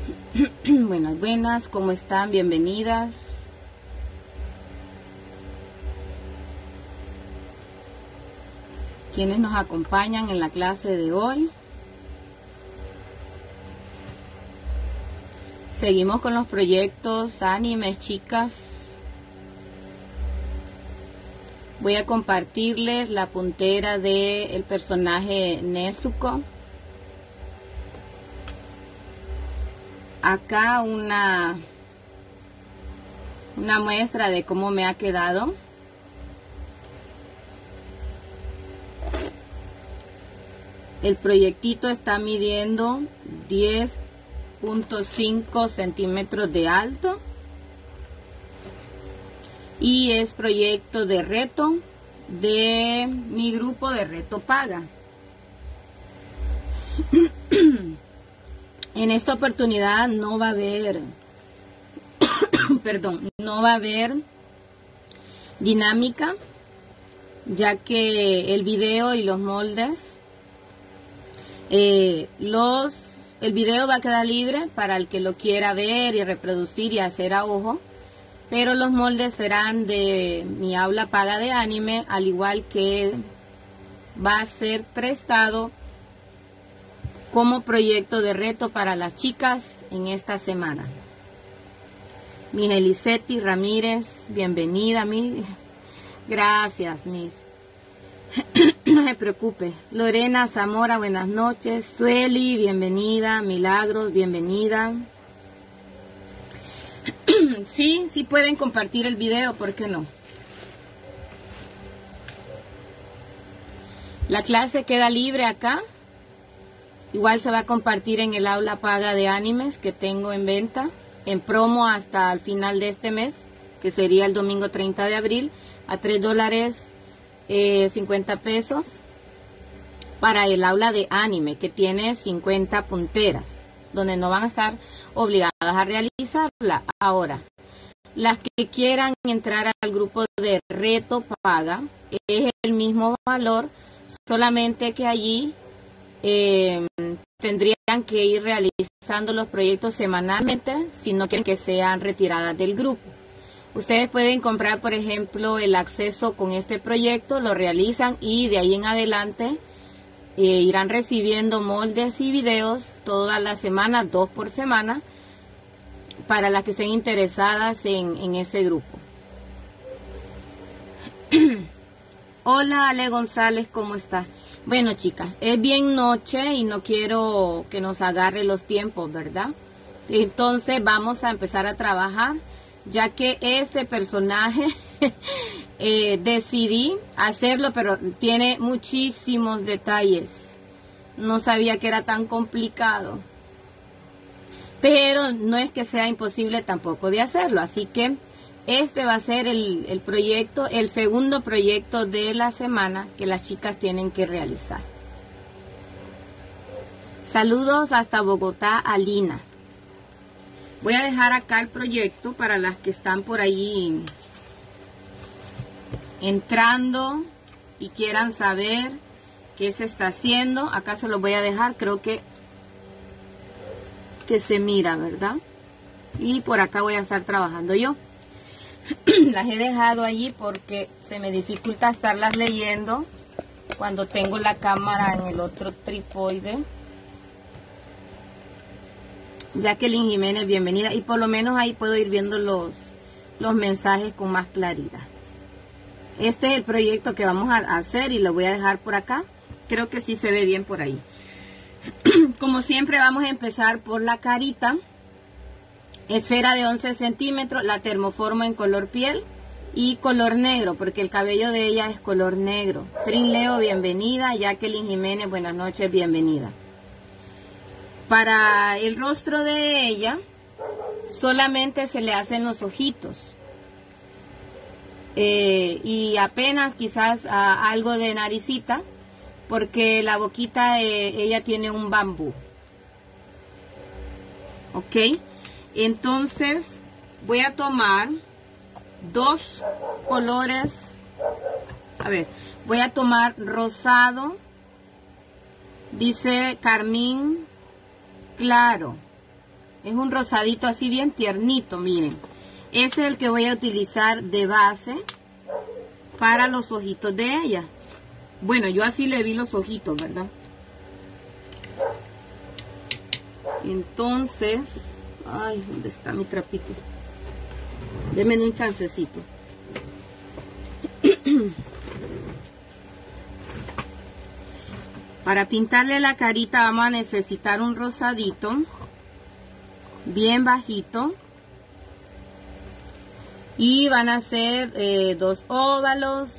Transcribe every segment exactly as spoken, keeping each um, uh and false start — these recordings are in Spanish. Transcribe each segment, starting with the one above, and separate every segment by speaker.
Speaker 1: Buenas, buenas, ¿cómo están? Bienvenidas. Quienes nos acompañan en la clase de hoy. Seguimos con los proyectos animes, chicas. Voy a compartirles la puntera del personaje Nezuko. Acá una, una muestra de cómo me ha quedado. El proyectito está midiendo diez punto cinco centímetros de alto. Y es proyecto de reto de mi grupo de Reto Paga. En esta oportunidad no va a haber, perdón, no va a haber dinámica, ya que el video y los moldes, eh, los, el video va a quedar libre para el que lo quiera ver y reproducir y hacer a ojo, pero los moldes serán de mi aula paga de anime, al igual que va a ser prestado como proyecto de reto para las chicas en esta semana. Miss Elisetti Ramírez, bienvenida, mi. Gracias, Miss. No se preocupe. Lorena Zamora, buenas noches. Sueli, bienvenida. Milagros, bienvenida. Sí, sí pueden compartir el video, ¿por qué no? La clase queda libre acá. Igual se va a compartir en el aula paga de animes que tengo en venta, en promo hasta el final de este mes, que sería el domingo treinta de abril, a tres dólares eh, cincuenta pesos para el aula de anime, que tiene cincuenta punteras, donde no van a estar obligadas a realizarla. Ahora, las que quieran entrar al grupo de Reto Paga, es el mismo valor, solamente que allí Eh, tendrían que ir realizando los proyectos semanalmente si no quieren que sean retiradas del grupo. Ustedes pueden comprar, por ejemplo, el acceso con este proyecto, lo realizan y de ahí en adelante eh, irán recibiendo moldes y videos todas las semanas, dos por semana, para las que estén interesadas en, en ese grupo. Hola, Ale González, ¿cómo estás? Bueno, chicas, es bien noche y no quiero que nos agarre los tiempos, ¿verdad? Entonces vamos a empezar a trabajar, ya que este personaje eh, decidí hacerlo, pero tiene muchísimos detalles. No sabía que era tan complicado. Pero no es que sea imposible tampoco de hacerlo, así que este va a ser el, el proyecto, el segundo proyecto de la semana que las chicas tienen que realizar. Saludos hasta Bogotá, Alina. Voy a dejar acá el proyecto para las que están por ahí entrando y quieran saber qué se está haciendo. Acá se los voy a dejar, creo que, que se mira, ¿verdad? Y por acá voy a estar trabajando yo. Las he dejado allí porque se me dificulta estarlas leyendo cuando tengo la cámara en el otro trípode. Jacqueline Jiménez, bienvenida. Y por lo menos ahí puedo ir viendo los, los mensajes con más claridad. Este es el proyecto que vamos a hacer y lo voy a dejar por acá. Creo que sí se ve bien por ahí. Como siempre vamos a empezar por la carita. Esfera de once centímetros, la termoformo en color piel y color negro, porque el cabello de ella es color negro. Trin Leo, bienvenida. Jacqueline Jiménez, buenas noches, bienvenida. Para el rostro de ella, solamente se le hacen los ojitos. Eh, y apenas quizás a, algo de naricita, porque la boquita, eh, ella tiene un bambú. ¿Ok? Entonces voy a tomar dos colores, a ver, voy a tomar rosado, dice carmín claro, Es un rosadito así bien tiernito, miren. Ese es el que voy a utilizar de base para los ojitos de ella. Bueno, yo así le vi los ojitos, ¿verdad? Entonces, ay, ¿dónde está mi trapito? Denme un chancecito. Para pintarle la carita vamos a necesitar un rosadito bien bajito. Y van a ser eh, dos óvalos.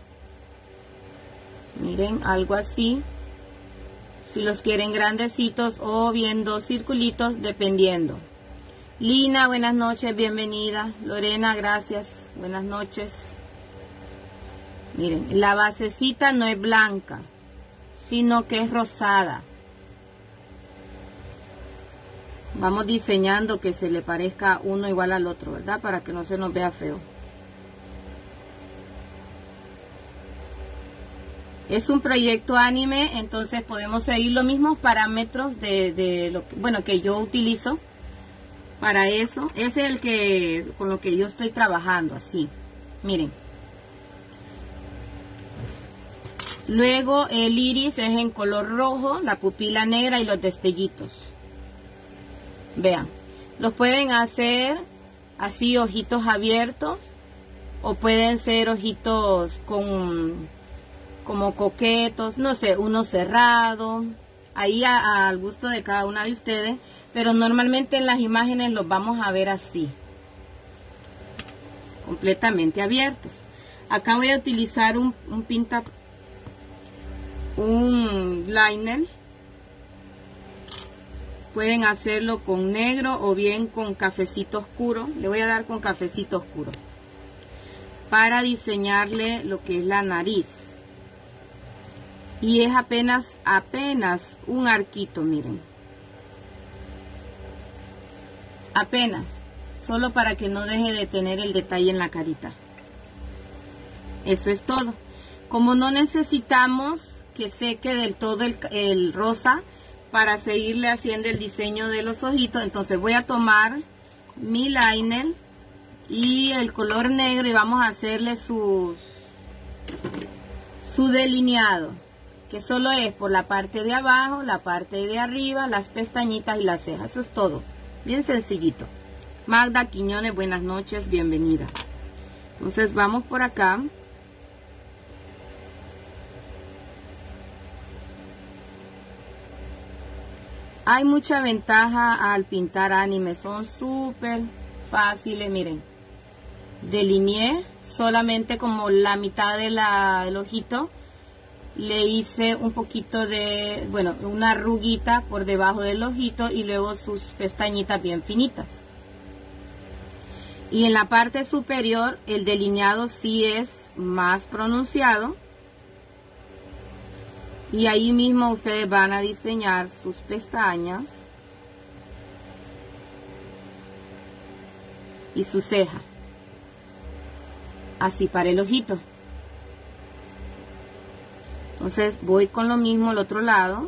Speaker 1: Miren, algo así. Si los quieren grandecitos o bien dos circulitos, dependiendo. Lina, buenas noches, bienvenida. Lorena, gracias, buenas noches. Miren, la basecita no es blanca, sino que es rosada. Vamos diseñando que se le parezca uno igual al otro, ¿verdad? Para que no se nos vea feo. Es un proyecto anime, entonces podemos seguir los mismos parámetros de, de lo que, bueno, que yo utilizo para eso. Ese es el que, con lo que yo estoy trabajando, así. Miren. Luego el iris es en color rojo, la pupila negra y los destellitos. Vean, los pueden hacer así, ojitos abiertos, o pueden ser ojitos con como coquetos, no sé, uno cerrado, ahí a, a, al gusto de cada una de ustedes, pero normalmente en las imágenes los vamos a ver así, completamente abiertos. Acá voy a utilizar un, un pinta, un liner. Pueden hacerlo con negro o bien con cafecito oscuro. Le voy a dar con cafecito oscuro para diseñarle lo que es la nariz. Y es apenas, apenas un arquito, miren. Apenas, solo para que no deje de tener el detalle en la carita. Eso es todo. Como no necesitamos que seque del todo el, el rosa, para seguirle haciendo el diseño de los ojitos, entonces voy a tomar mi liner y el color negro y vamos a hacerle sus, su delineado, que solo es por la parte de abajo, la parte de arriba, las pestañitas y las cejas. Eso es todo, bien sencillito. Magda Quiñones, buenas noches, bienvenida. Entonces vamos por acá. Hay mucha ventaja al pintar anime, son súper fáciles, miren. Delineé solamente como la mitad de la, del ojito, le hice un poquito de, bueno, una arruguita por debajo del ojito y luego sus pestañitas bien finitas. Y en la parte superior el delineado sí es más pronunciado. Y ahí mismo ustedes van a diseñar sus pestañas y su ceja. Así para el ojito. Entonces voy con lo mismo al otro lado.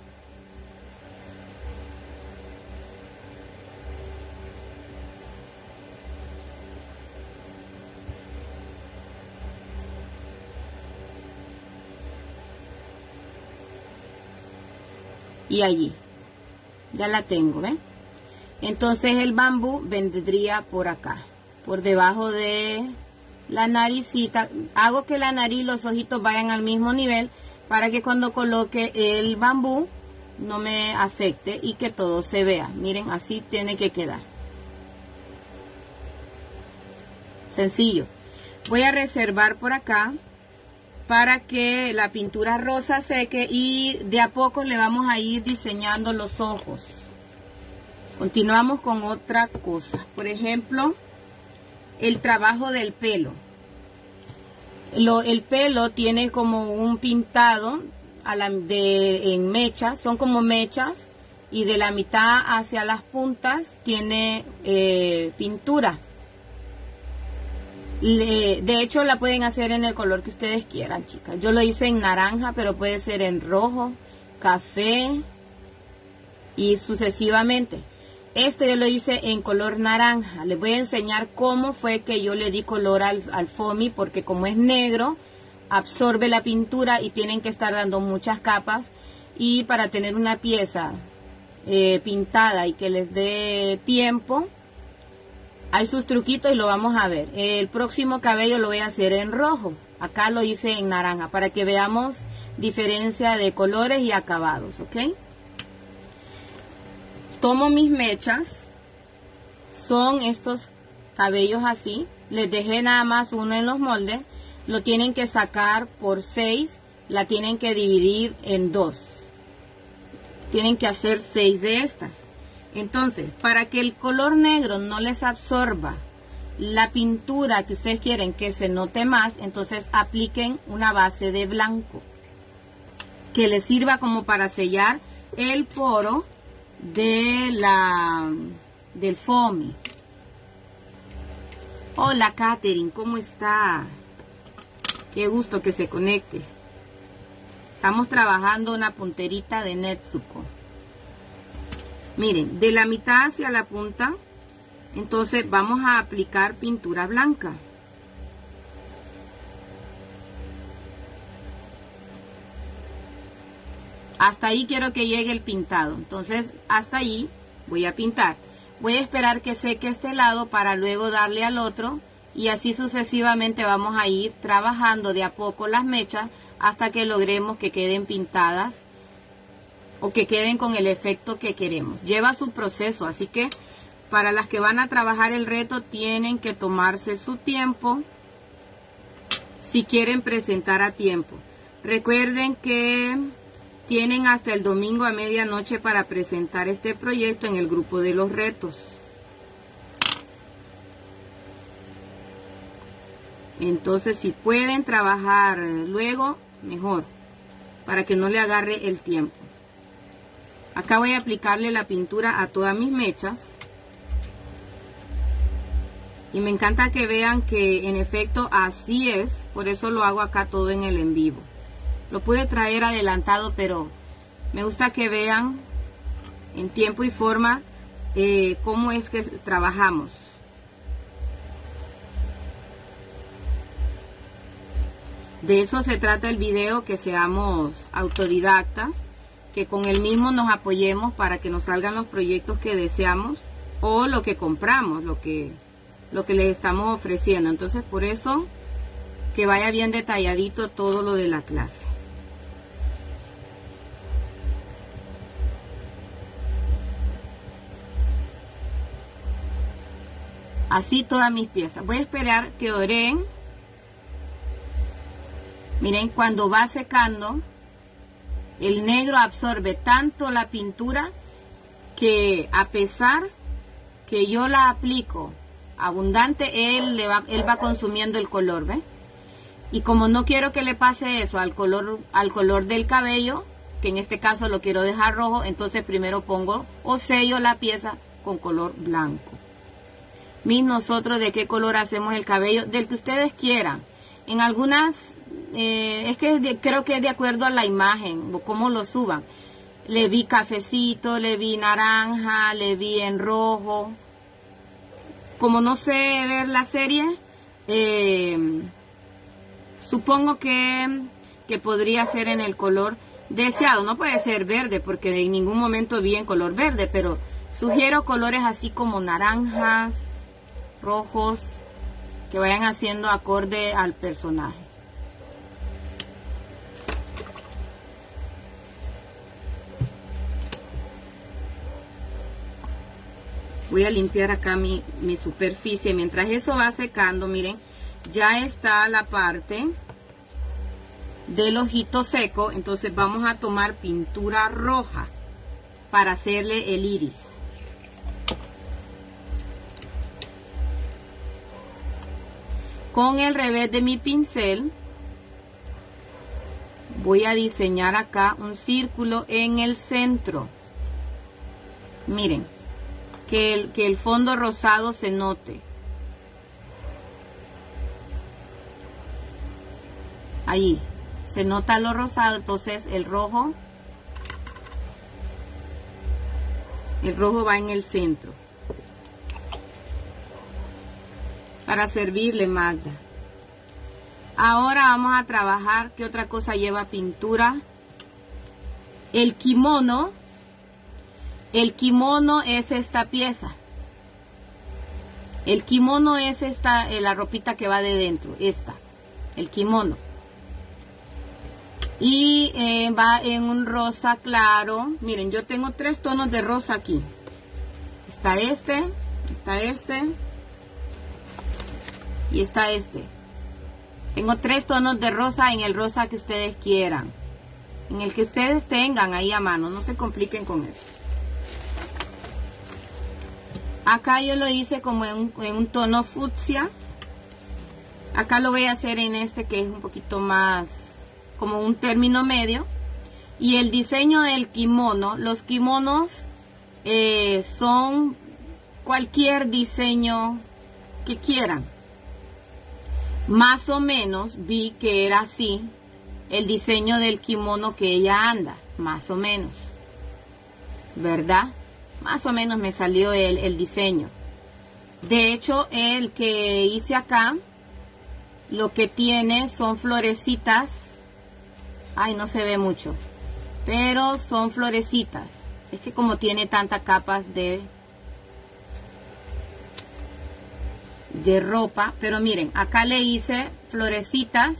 Speaker 1: Y allí ya la tengo, ¿ven? Entonces el bambú vendría por acá, por debajo de la naricita. Hago que la nariz y los ojitos vayan al mismo nivel para que cuando coloque el bambú no me afecte y que todo se vea. Miren, así tiene que quedar. Sencillo. Voy a reservar por acá para que la pintura rosa seque y de a poco le vamos a ir diseñando los ojos. Continuamos con otra cosa. Por ejemplo, el trabajo del pelo. Lo, el pelo tiene como un pintado a la, de, en mechas, son como mechas, y de la mitad hacia las puntas tiene eh, pintura. Le, de hecho la pueden hacer en el color que ustedes quieran, chicas. Yo lo hice en naranja, pero puede ser en rojo, café y sucesivamente. Este yo lo hice en color naranja. Les voy a enseñar cómo fue que yo le di color al, al foamy, porque como es negro, absorbe la pintura y tienen que estar dando muchas capas. Y para tener una pieza eh, pintada y que les dé tiempo, hay sus truquitos y lo vamos a ver. El próximo cabello lo voy a hacer en rojo. Acá lo hice en naranja para que veamos diferencia de colores y acabados, ¿ok? Tomo mis mechas. Son estos cabellos así. Les dejé nada más uno en los moldes. Lo tienen que sacar por seis. La tienen que dividir en dos. Tienen que hacer seis de estas. Entonces, para que el color negro no les absorba la pintura que ustedes quieren que se note más, entonces apliquen una base de blanco que les sirva como para sellar el poro de la del foamy. Hola Katherine, ¿cómo está? Qué gusto que se conecte. Estamos trabajando una punterita de Netsuko. Miren, de la mitad hacia la punta, entonces vamos a aplicar pintura blanca. Hasta ahí quiero que llegue el pintado. Entonces, hasta ahí voy a pintar. Voy a esperar que seque este lado para luego darle al otro. Y así sucesivamente vamos a ir trabajando de a poco las mechas hasta que logremos que queden pintadas o que queden con el efecto que queremos. Lleva su proceso, así que para las que van a trabajar el reto tienen que tomarse su tiempo si quieren presentar a tiempo. Recuerden que tienen hasta el domingo a medianoche para presentar este proyecto en el grupo de los retos. Entonces, si pueden trabajar luego, mejor, para que no le agarre el tiempo. Acá voy a aplicarle la pintura a todas mis mechas. Y me encanta que vean que en efecto así es. Por eso lo hago acá todo en el en vivo. Lo pude traer adelantado, pero me gusta que vean en tiempo y forma eh, cómo es que trabajamos. De eso se trata el video, que seamos autodidactas, que con el mismo nos apoyemos para que nos salgan los proyectos que deseamos o lo que compramos, lo que, lo que les estamos ofreciendo. Entonces, por eso, que vaya bien detalladito todo lo de la clase. Así todas mis piezas. Voy a esperar que oren. Miren, cuando va secando, el negro absorbe tanto la pintura que a pesar que yo la aplico abundante, él, le va, él va consumiendo el color, ¿ve? Y como no quiero que le pase eso al color, al color del cabello, que en este caso lo quiero dejar rojo, entonces primero pongo o sello la pieza con color blanco. Mis nosotros, ¿de qué color hacemos el cabello? Del que ustedes quieran. En algunas... Eh, es que de, creo que es de acuerdo a la imagen o cómo lo suban. Le vi cafecito, le vi naranja, le vi en rojo. Como no sé ver la serie, eh, supongo que, que podría ser en el color deseado. No puede ser verde porque en ningún momento vi en color verde, pero sugiero colores así como naranjas, rojos, que vayan haciendo acorde al personaje. Voy a limpiar acá mi, mi superficie. Mientras eso va secando, miren, ya está la parte del ojito seco. Entonces vamos a tomar pintura roja para hacerle el iris. Con el revés de mi pincel voy a diseñar acá un círculo en el centro. Miren. Que el, que el fondo rosado se note. Ahí se nota lo rosado, entonces el rojo El rojo va en el centro. Para servirle, Magda. Ahora vamos a trabajar. ¿Qué otra cosa lleva pintura? El kimono. El kimono es esta pieza. El kimono es esta, eh, la ropita que va de dentro. Esta. El kimono. Y eh, va en un rosa claro. Miren, yo tengo tres tonos de rosa aquí. Está este. Está este. Y está este. Tengo tres tonos de rosa en el rosa que ustedes quieran. En el que ustedes tengan ahí a mano. No se compliquen con eso. Acá yo lo hice como en un, en un tono fucsia. Acá lo voy a hacer en este que es un poquito más como un término medio. Y el diseño del kimono. Los kimonos eh, son cualquier diseño que quieran. Más o menos vi que era así el diseño del kimono que ella anda, más o menos, ¿verdad? Más o menos me salió el, el diseño. De hecho, el que hice acá, lo que tiene son florecitas. Ay, no se ve mucho, pero son florecitas. Es que como tiene tantas capas de... de ropa, pero miren, acá le hice florecitas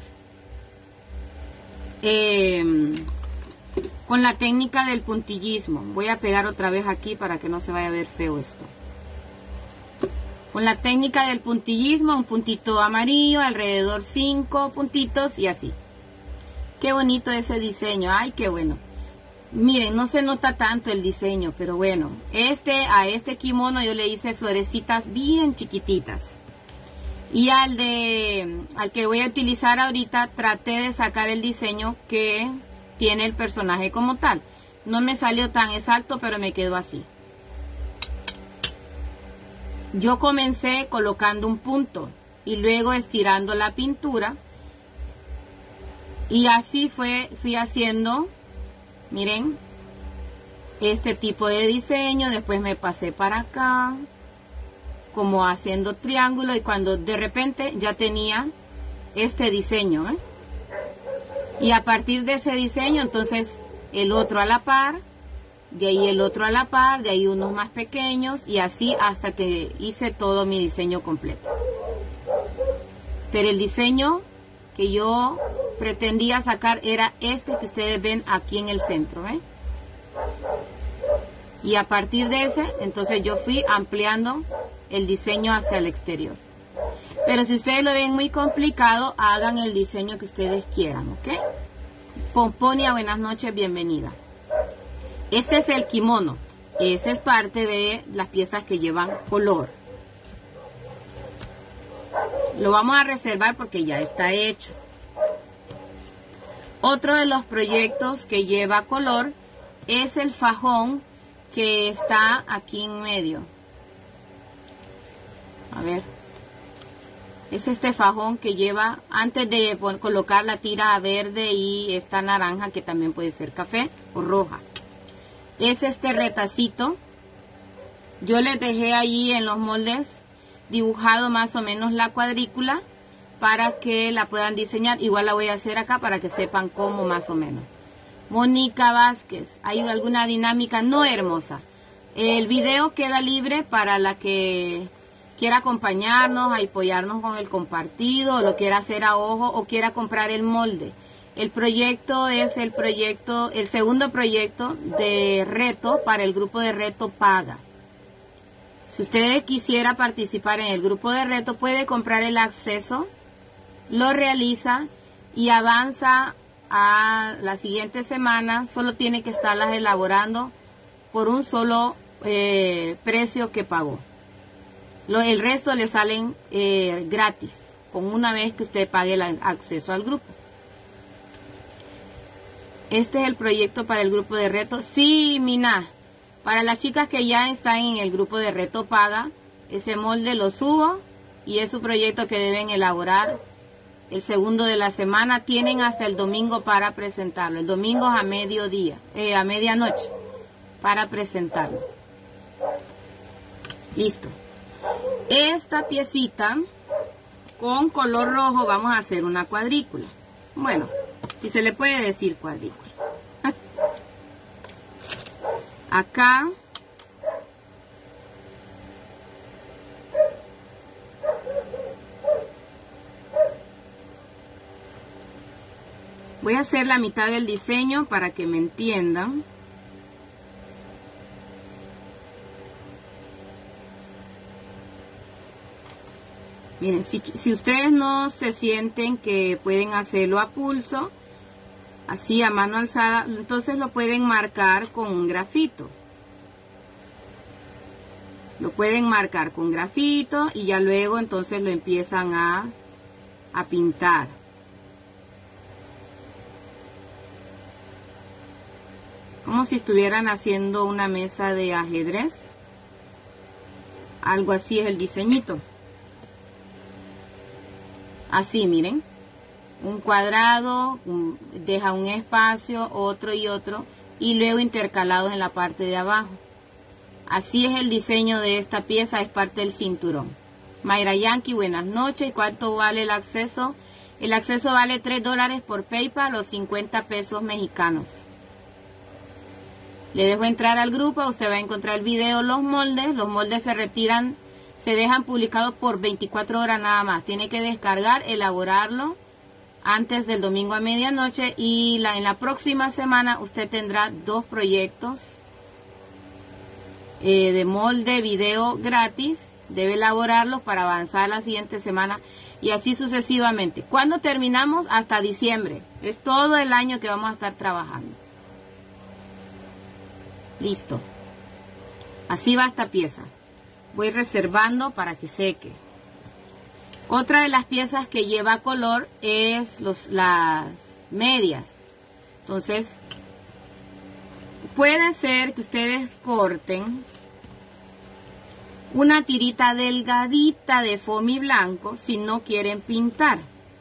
Speaker 1: eh, con la técnica del puntillismo. Voy a pegar otra vez aquí para que no se vaya a ver feo esto. Con la técnica del puntillismo, un puntito amarillo, alrededor cinco puntitos y así. Qué bonito ese diseño, ay, qué bueno. Miren, no se nota tanto el diseño, pero bueno, este a este kimono yo le hice florecitas bien chiquititas. Y al de al que voy a utilizar ahorita traté de sacar el diseño que tiene el personaje como tal. No me salió tan exacto, pero me quedó así. Yo comencé colocando un punto y luego estirando la pintura. Y así fue, fui haciendo, miren, este tipo de diseño. Después me pasé para acá, como haciendo triángulo, y cuando de repente ya tenía este diseño, ¿eh? Y a partir de ese diseño, entonces el otro a la par, de ahí el otro a la par, de ahí unos más pequeños, y así hasta que hice todo mi diseño completo. Pero el diseño que yo pretendía sacar era este que ustedes ven aquí en el centro, ¿eh? Y a partir de ese, entonces yo fui ampliando el diseño hacia el exterior. Pero si ustedes lo ven muy complicado, hagan el diseño que ustedes quieran, ¿ok? Pomponia, buenas noches, bienvenida. Este es el kimono. Ese es parte de las piezas que llevan color. Lo vamos a reservar porque ya está hecho. Otro de los proyectos que lleva color es el fajón que está aquí en medio. A ver, es este fajón que lleva, antes de colocar la tira verde y esta naranja que también puede ser café o roja. Es este retacito. Yo les dejé ahí en los moldes dibujado más o menos la cuadrícula para que la puedan diseñar. Igual la voy a hacer acá para que sepan cómo más o menos. Mónica Vázquez, ¿hay alguna dinámica? No, hermosa. El video queda libre para la que quiera acompañarnos, apoyarnos con el compartido, o lo quiera hacer a ojo, o quiera comprar el molde. El proyecto es el proyecto, el segundo proyecto de reto para el grupo de reto Paga. Si usted quisiera participar en el grupo de reto, puede comprar el acceso, lo realiza y avanza a la siguiente semana. Solo tiene que estarlas elaborando por un solo eh, precio que pagó. Lo, el resto le salen eh, gratis, con una vez que usted pague el acceso al grupo. Este es el proyecto para el grupo de reto. Sí, Mina, para las chicas que ya están en el grupo de reto Paga, ese molde lo subo y es su proyecto que deben elaborar el segundo de la semana. Tienen hasta el domingo para presentarlo. El domingo a mediodía, eh, a medianoche, para presentarlo. Listo. Esta piecita con color rojo vamos a hacer una cuadrícula. Bueno, si se le puede decir cuadrícula. Acá voy a hacer la mitad del diseño para que me entiendan. Miren, si, si ustedes no se sienten que pueden hacerlo a pulso, así a mano alzada, entonces lo pueden marcar con un grafito. Lo pueden marcar con grafito y ya luego entonces lo empiezan a, a pintar. Como si estuvieran haciendo una mesa de ajedrez. Algo así es el diseñito. Así, miren. Un cuadrado, un, deja un espacio, otro y otro. Y luego intercalados en la parte de abajo. Así es el diseño de esta pieza, es parte del cinturón. Mayra Yankee, buenas noches. ¿Cuánto vale el acceso? El acceso vale tres dólares por PayPal o cincuenta pesos mexicanos. Le dejo entrar al grupo, usted va a encontrar el video, los moldes. Los moldes se retiran, se dejan publicados por veinticuatro horas nada más. Tiene que descargar, elaborarlo antes del domingo a medianoche. Y la, en la próxima semana usted tendrá dos proyectos eh, de molde, video gratis. Debe elaborarlos para avanzar la siguiente semana y así sucesivamente. ¿Cuándo terminamos? Hasta diciembre. Es todo el año que vamos a estar trabajando. Listo. Así va esta pieza. Voy reservando para que seque. Otra de las piezas que lleva color es los, las medias. Entonces, puede ser que ustedes corten una tirita delgadita de foamy blanco si no quieren pintar.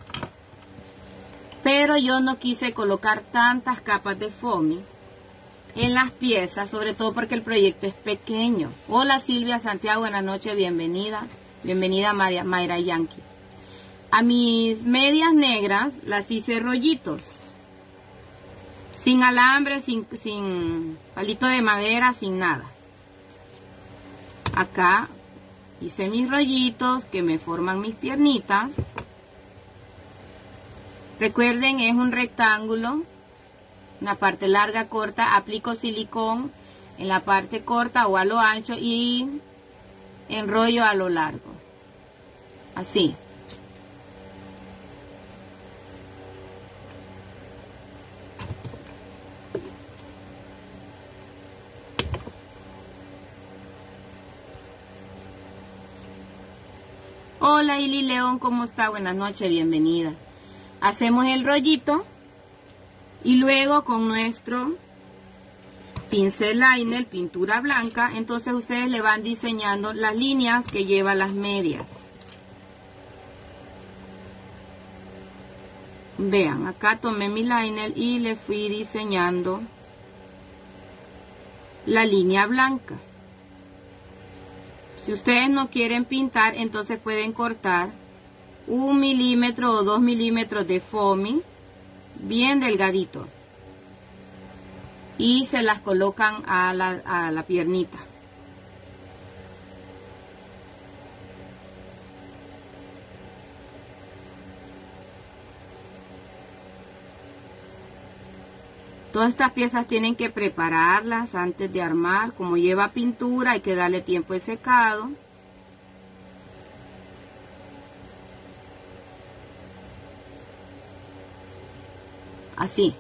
Speaker 1: Pero yo no quise colocar tantas capas de foamy en las piezas, sobre todo porque el proyecto es pequeño. Hola Silvia Santiago, buenas noches, bienvenida. Bienvenida María, Mayra Yankee. A mis medias negras las hice rollitos. Sin alambre, sin, sin palito de madera, sin nada. Acá hice mis rollitos que me forman mis piernitas. Recuerden, es un rectángulo. Una parte larga, corta, aplico silicón en la parte corta o a lo ancho y enrollo a lo largo. Así. Hola Ili León, ¿cómo está? Buenas noches, bienvenida. Hacemos el rollito. Y luego con nuestro pincel liner, pintura blanca, entonces ustedes le van diseñando las líneas que llevan las medias. Vean, acá tomé mi liner y le fui diseñando la línea blanca. Si ustedes no quieren pintar, entonces pueden cortar un milímetro o dos milímetros de foamy. Bien delgadito y se las colocan a la, a la piernita. Todas estas piezas tienen que prepararlas antes de armar. Como lleva pintura, hay que darle tiempo de secado. Así.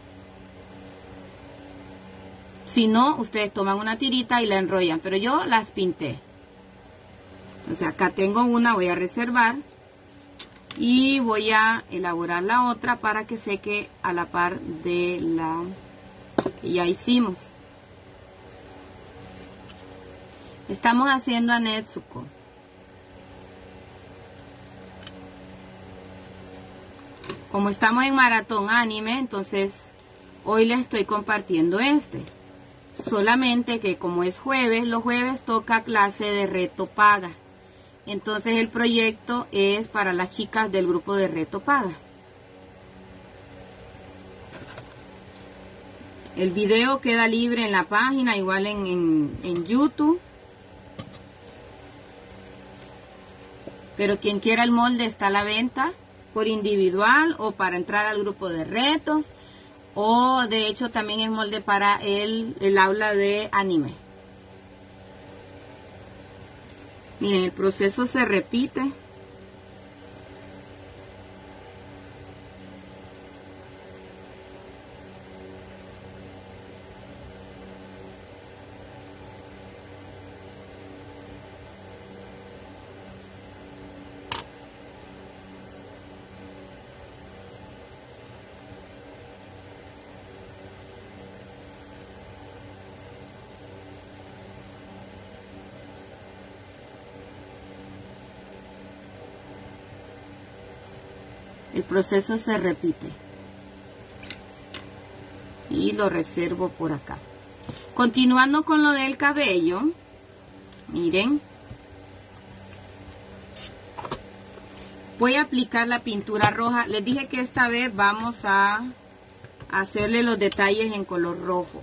Speaker 1: Si no, ustedes toman una tirita y la enrollan, pero yo las pinté. Entonces acá tengo una, voy a reservar y voy a elaborar la otra para que seque a la par de la que ya hicimos. Estamos haciendo a Netsuko. Como estamos en maratón anime, entonces hoy les estoy compartiendo este. Solamente que como es jueves, los jueves toca clase de reto paga. Entonces el proyecto es para las chicas del grupo de reto paga. El video queda libre en la página, igual en, en, en YouTube. Pero quien quiera el molde está a la venta por individual o para entrar al grupo de retos. O de hecho también es molde para el, el aula de anime. Miren, el proceso se repite. El proceso se repite. Y lo reservo por acá. Continuando con lo del cabello. Miren. Voy a aplicar la pintura roja. Les dije que esta vez vamos a hacerle los detalles en color rojo.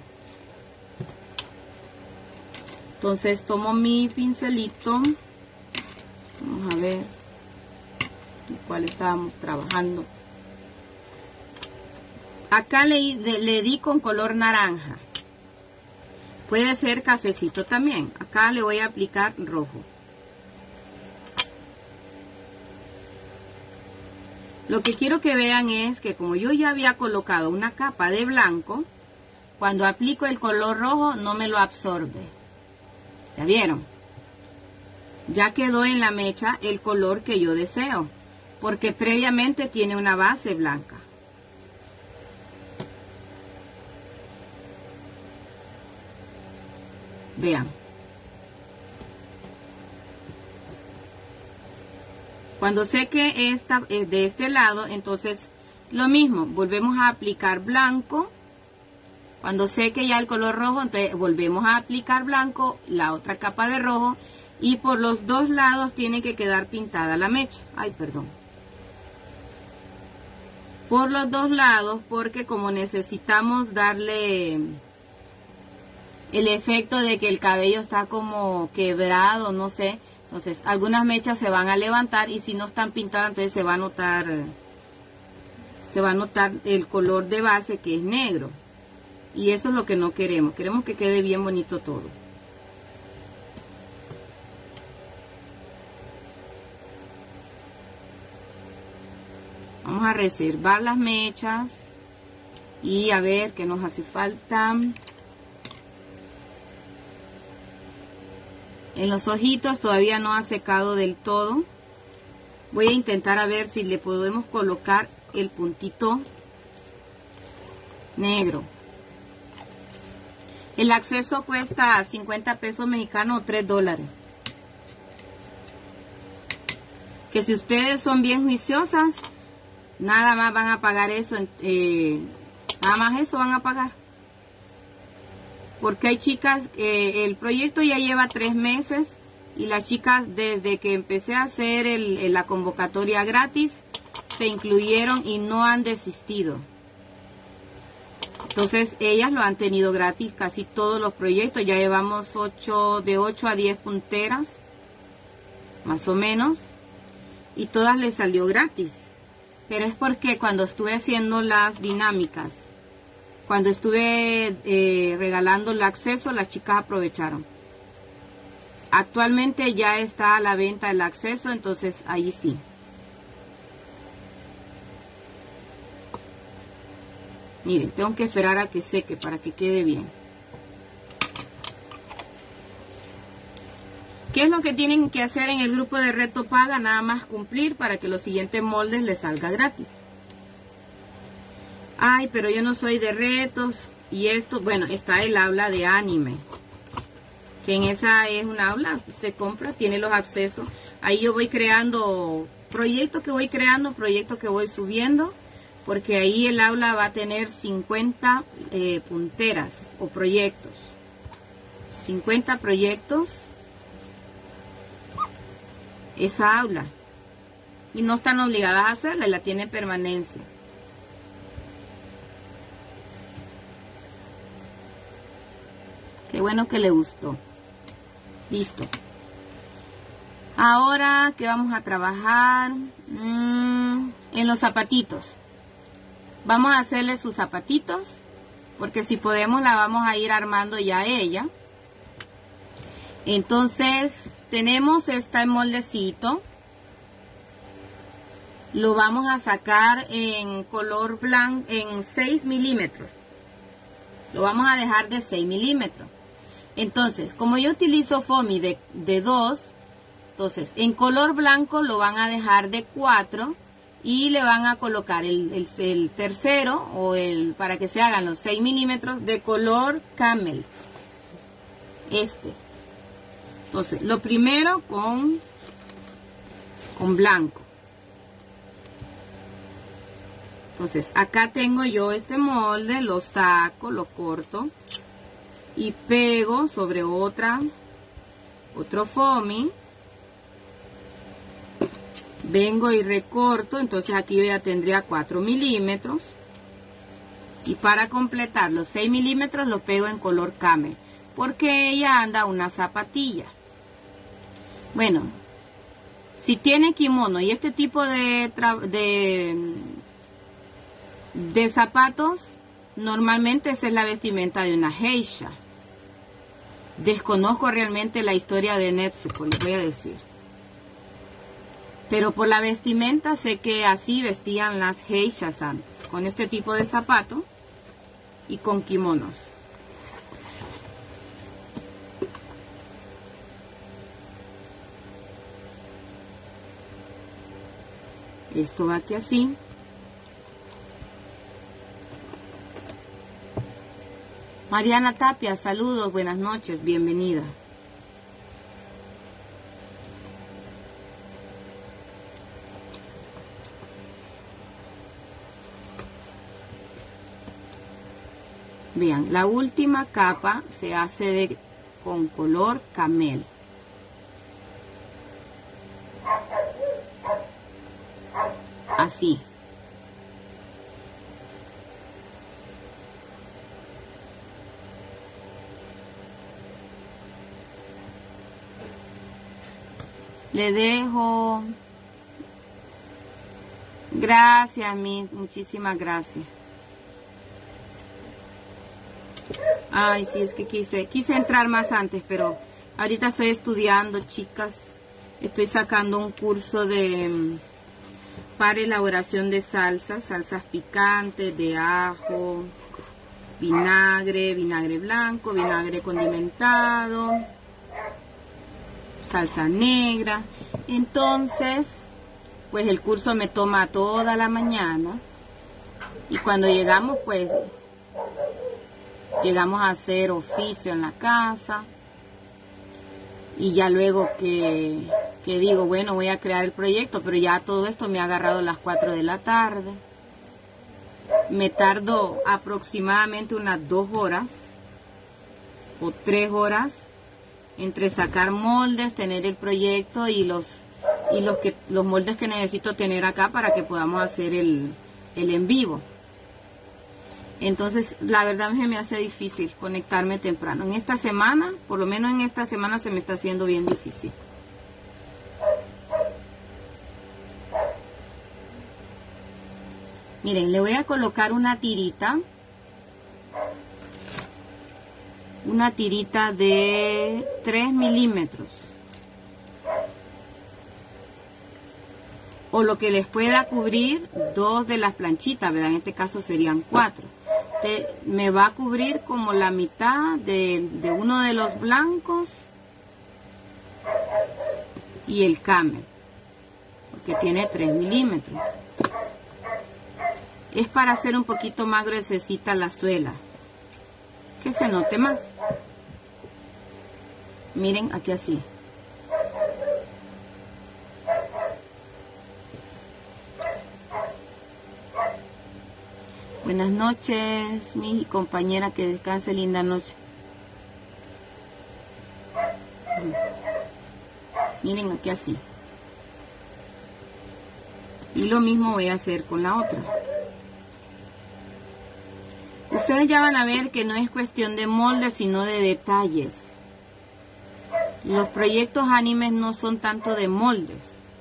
Speaker 1: Entonces tomo mi pincelito. Vamos a ver el cual estábamos trabajando. Acá le, le, le di con color naranja. Puede ser cafecito también. Acá le voy a aplicar rojo. Lo que quiero que vean es que como yo ya había colocado una capa de blanco, cuando aplico el color rojo no me lo absorbe. ¿Ya vieron? Ya quedó en la mecha el color que yo deseo, porque previamente tiene una base blanca. Vean. Cuando seque esta de este lado, entonces lo mismo, volvemos a aplicar blanco. Cuando seque ya el color rojo, entonces volvemos a aplicar blanco, la otra capa de rojo, y por los dos lados tiene que quedar pintada la mecha. Ay, perdón. Por los dos lados, porque como necesitamos darle el efecto de que el cabello está como quebrado, no sé, entonces algunas mechas se van a levantar y si no están pintadas, entonces se va a notar, se va a notar el color de base que es negro. Y eso es lo que no queremos, queremos que quede bien bonito todo. Vamos a reservar las mechas y a ver qué nos hace falta. En los ojitos todavía no ha secado del todo. Voy a intentar a ver si le podemos colocar el puntito negro. El acceso cuesta cincuenta pesos mexicanos o tres dólares. Que si ustedes son bien juiciosas, nada más van a pagar eso, eh, nada más eso van a pagar. Porque hay chicas, eh, el proyecto ya lleva tres meses y las chicas desde que empecé a hacer el, el, la convocatoria gratis, se incluyeron y no han desistido. Entonces ellas lo han tenido gratis casi todos los proyectos, ya llevamos ocho, de ocho a diez punteras, más o menos, y todas les salió gratis. Pero es porque cuando estuve haciendo las dinámicas, cuando estuve eh, regalando el acceso, las chicas aprovecharon. Actualmente ya está a la venta el acceso, entonces ahí sí. Miren, tengo que esperar a que seque para que quede bien. ¿Qué es lo que tienen que hacer en el grupo de reto paga? Nada más cumplir para que los siguientes moldes les salga gratis. Ay, pero yo no soy de retos. Y esto, bueno, está el aula de anime. Que en esa es una aula, usted compra, tiene los accesos. Ahí yo voy creando proyectos que voy creando, proyectos que voy subiendo. Porque ahí el aula va a tener cincuenta eh, punteras o proyectos. cincuenta proyectos esa aula. Y no están obligadas a hacerla, la tienen permanencia. Qué bueno que le gustó. Listo. Ahora que vamos a trabajar mmm, en los zapatitos. Vamos a hacerle sus zapatitos, porque si podemos la vamos a ir armando ya ella. Entonces tenemos este moldecito. Lo vamos a sacar en color blanco, en seis milímetros. Lo vamos a dejar de seis milímetros. Entonces, como yo utilizo foamy de, de dos, entonces en color blanco lo van a dejar de cuatro y le van a colocar el, el, el tercero o el para que se hagan los seis milímetros de color camel. Este. Entonces, lo primero con, con blanco. Entonces, acá tengo yo este molde, lo saco, lo corto y pego sobre otra, otro foamy. Vengo y recorto, entonces aquí yo ya tendría cuatro milímetros. Y para completar los seis milímetros lo pego en color camel, porque ella anda una zapatilla. Bueno, si tiene kimono y este tipo de, de, de zapatos, normalmente esa es la vestimenta de una geisha. Desconozco realmente la historia de Netsuko, les voy a decir. Pero por la vestimenta sé que así vestían las geishas antes, con este tipo de zapato y con kimonos. Esto va aquí así. Mariana Tapia, saludos, buenas noches, bienvenida. Vean, la última capa se hace de, con color camel. Así. Le dejo. Gracias, mis, muchísimas gracias. Ay, sí, es que quise, quise entrar más antes, pero ahorita estoy estudiando, chicas. Estoy sacando un curso de para elaboración de salsas, salsas picantes, de ajo, vinagre, vinagre blanco, vinagre condimentado, salsa negra. Entonces, pues el curso me toma toda la mañana y cuando llegamos, pues llegamos a hacer oficio en la casa y ya luego que, que digo, bueno, voy a crear el proyecto, pero ya todo esto me ha agarrado a las cuatro de la tarde. Me tardo aproximadamente unas dos horas o tres horas entre sacar moldes, tener el proyecto y los y los que los moldes que necesito tener acá para que podamos hacer el, el en vivo. Entonces, la verdad se me hace difícil conectarme temprano. En esta semana, por lo menos en esta semana se me está haciendo bien difícil. Miren, le voy a colocar una tirita. Una tirita de tres milímetros. O lo que les pueda cubrir dos de las planchitas, ¿verdad? En este caso serían cuatro. Te, me va a cubrir como la mitad de, de uno de los blancos y el camel, porque tiene tres milímetros. Es para hacer un poquito más gruesecita la suela, que se note más. Miren, aquí así. Buenas noches, mi compañera, que descanse, linda noche. Miren aquí así. Y lo mismo voy a hacer con la otra. Ustedes ya van a ver que no es cuestión de moldes, sino de detalles. Los proyectos animes no son tanto de moldes,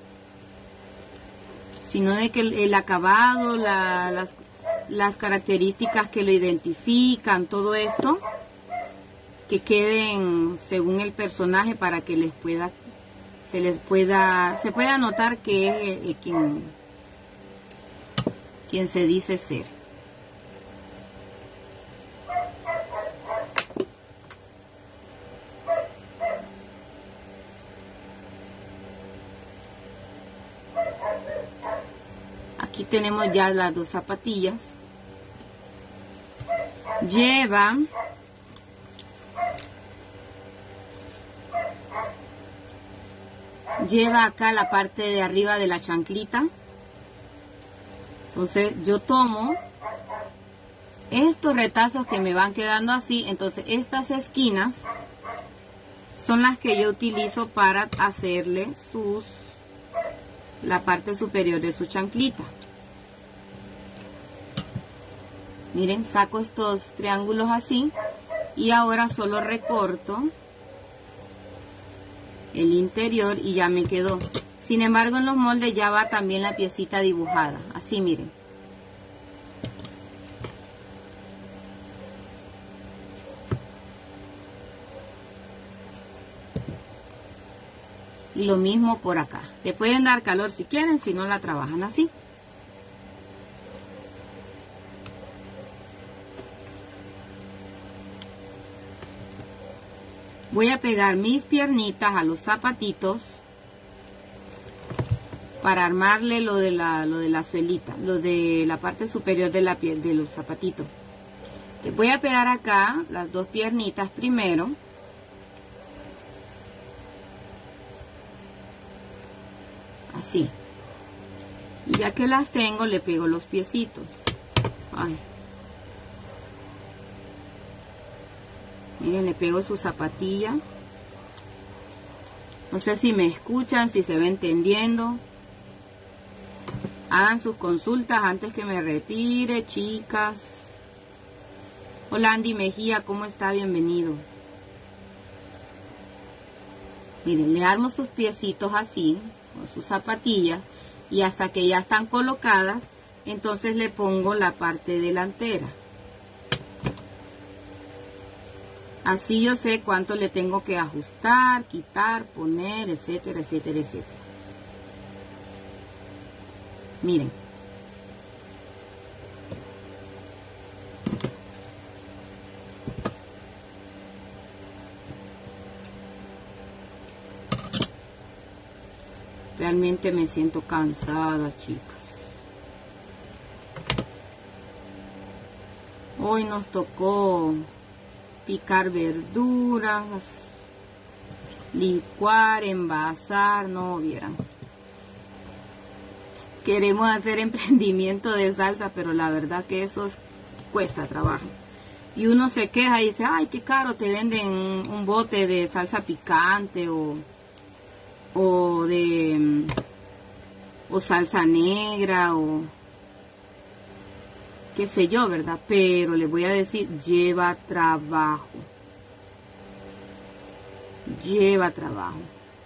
Speaker 1: sino de que el, el acabado, la, las, las características que lo identifican, todo esto, que queden según el personaje para que les pueda, se les pueda, se pueda notar que es eh, quien, quien se dice ser. Aquí tenemos ya las dos zapatillas. Lleva lleva acá la parte de arriba de la chanclita. Entonces yo tomo estos retazos que me van quedando así. Entonces estas esquinas son las que yo utilizo para hacerle sus la parte superior de su chanclita. Miren, saco estos triángulos así y ahora solo recorto el interior y ya me quedó. Sin embargo, en los moldes ya va también la piecita dibujada. Así, miren. Y lo mismo por acá. Le pueden dar calor si quieren, si no la trabajan así. Voy a pegar mis piernitas a los zapatitos para armarle lo de la, lo de la suelita, lo de la parte superior de la piel de los zapatitos. Les voy a pegar acá las dos piernitas primero. Así. Y ya que las tengo, le pego los piecitos. Ay. Miren, le pego su zapatilla. No sé si me escuchan, si se va entendiendo. Hagan sus consultas antes que me retire, chicas. Hola, Andy Mejía, ¿cómo está? Bienvenido. Miren, le armo sus piecitos así, con sus zapatillas. Y hasta que ya están colocadas, entonces le pongo la parte delantera. Así yo sé cuánto le tengo que ajustar, quitar, poner, etcétera, etcétera, etcétera. Miren. Realmente me siento cansada, chicas. Hoy nos tocó picar verduras, licuar, envasar, no vieran. Queremos hacer emprendimiento de salsa, pero la verdad que eso es, cuesta trabajo. Y uno se queja y dice, ay, qué caro, te venden un bote de salsa picante o, o de o salsa negra o qué sé yo, ¿verdad? Pero les voy a decir, lleva trabajo. Lleva trabajo.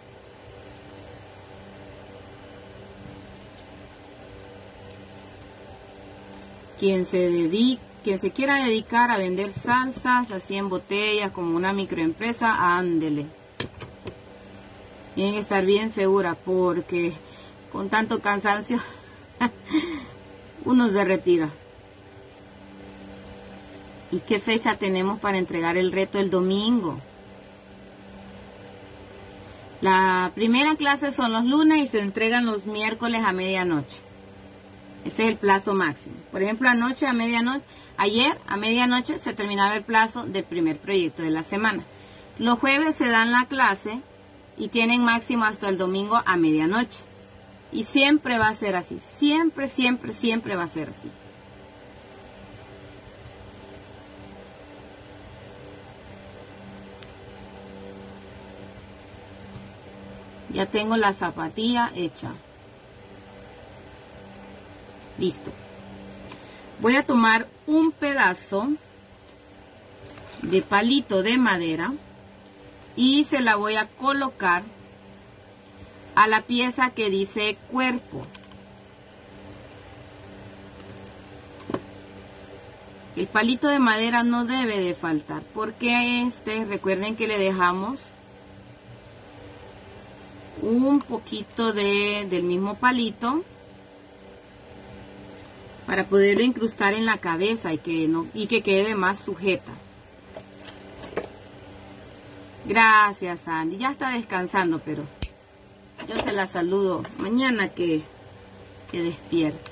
Speaker 1: Quien se dedique, quien se quiera dedicar a vender salsas así en botellas como una microempresa, ándele. Tienen que estar bien segura porque con tanto cansancio uno se retira. ¿Y qué fecha tenemos para entregar el reto? El domingo. La primera clase son los lunes y se entregan los miércoles a medianoche. Ese es el plazo máximo. Por ejemplo, anoche a medianoche, ayer a medianoche se terminaba el plazo del primer proyecto de la semana. Los jueves se dan la clase y tienen máximo hasta el domingo a medianoche. Y siempre va a ser así. Siempre, siempre, siempre va a ser así. Ya tengo la zapatilla hecha. Listo. Voy a tomar un pedazo de palito de madera y se la voy a colocar a la pieza que dice cuerpo. El palito de madera no debe de faltar, porque a este, recuerden que le dejamos un poquito de, del mismo palito para poderlo incrustar en la cabeza y que, no, y que quede más sujeta. Gracias, Sandy. Ya está descansando, pero yo se la saludo mañana que, que despierte.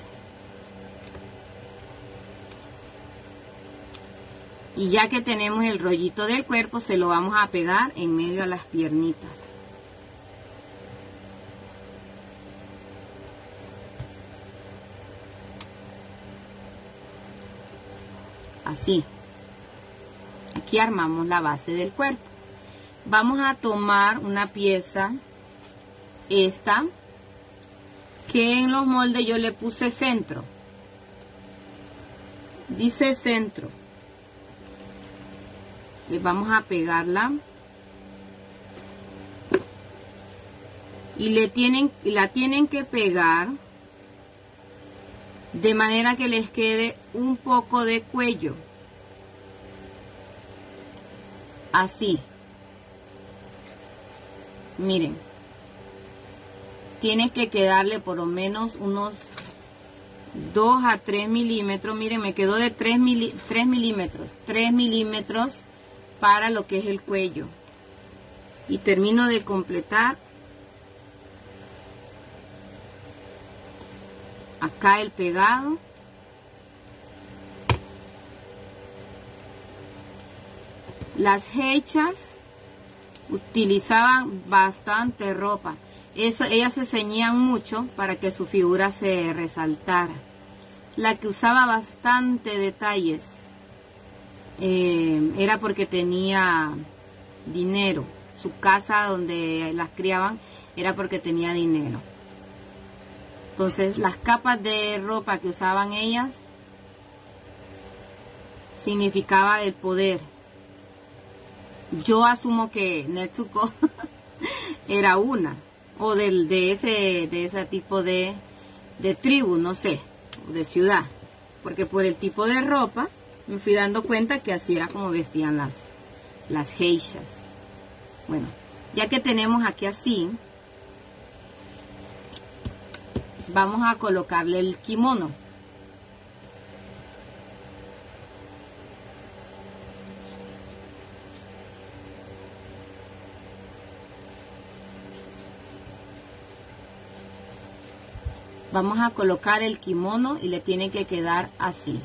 Speaker 1: Y ya que tenemos el rollito del cuerpo, se lo vamos a pegar en medio a las piernitas. Así. Aquí armamos la base del cuerpo. Vamos a tomar una pieza, esta, que en los moldes yo le puse centro. Dice centro. Les vamos a pegarla. Y le tienen, la tienen que pegar de manera que les quede un poco de cuello. Así. Miren. Tiene que quedarle por lo menos unos dos a tres milímetros. Miren, me quedó de tres milímetros. tres milímetros para lo que es el cuello. Y termino de completar acá el pegado. Las hechas utilizaban bastante ropa. Eso, ellas se ceñían mucho para que su figura se resaltara. La que usaba bastante detalles eh, era porque tenía dinero. Su casa donde las criaban era porque tenía dinero. Entonces las capas de ropa que usaban ellas significaba el poder. Yo asumo que Netsuko era una, o del, de, ese, de ese tipo de, de tribu, no sé, de ciudad. Porque por el tipo de ropa me fui dando cuenta que así era como vestían las, las geishas. Bueno, ya que tenemos aquí así, vamos a colocarle el kimono. Vamos a colocar el kimono y le tiene que quedar así.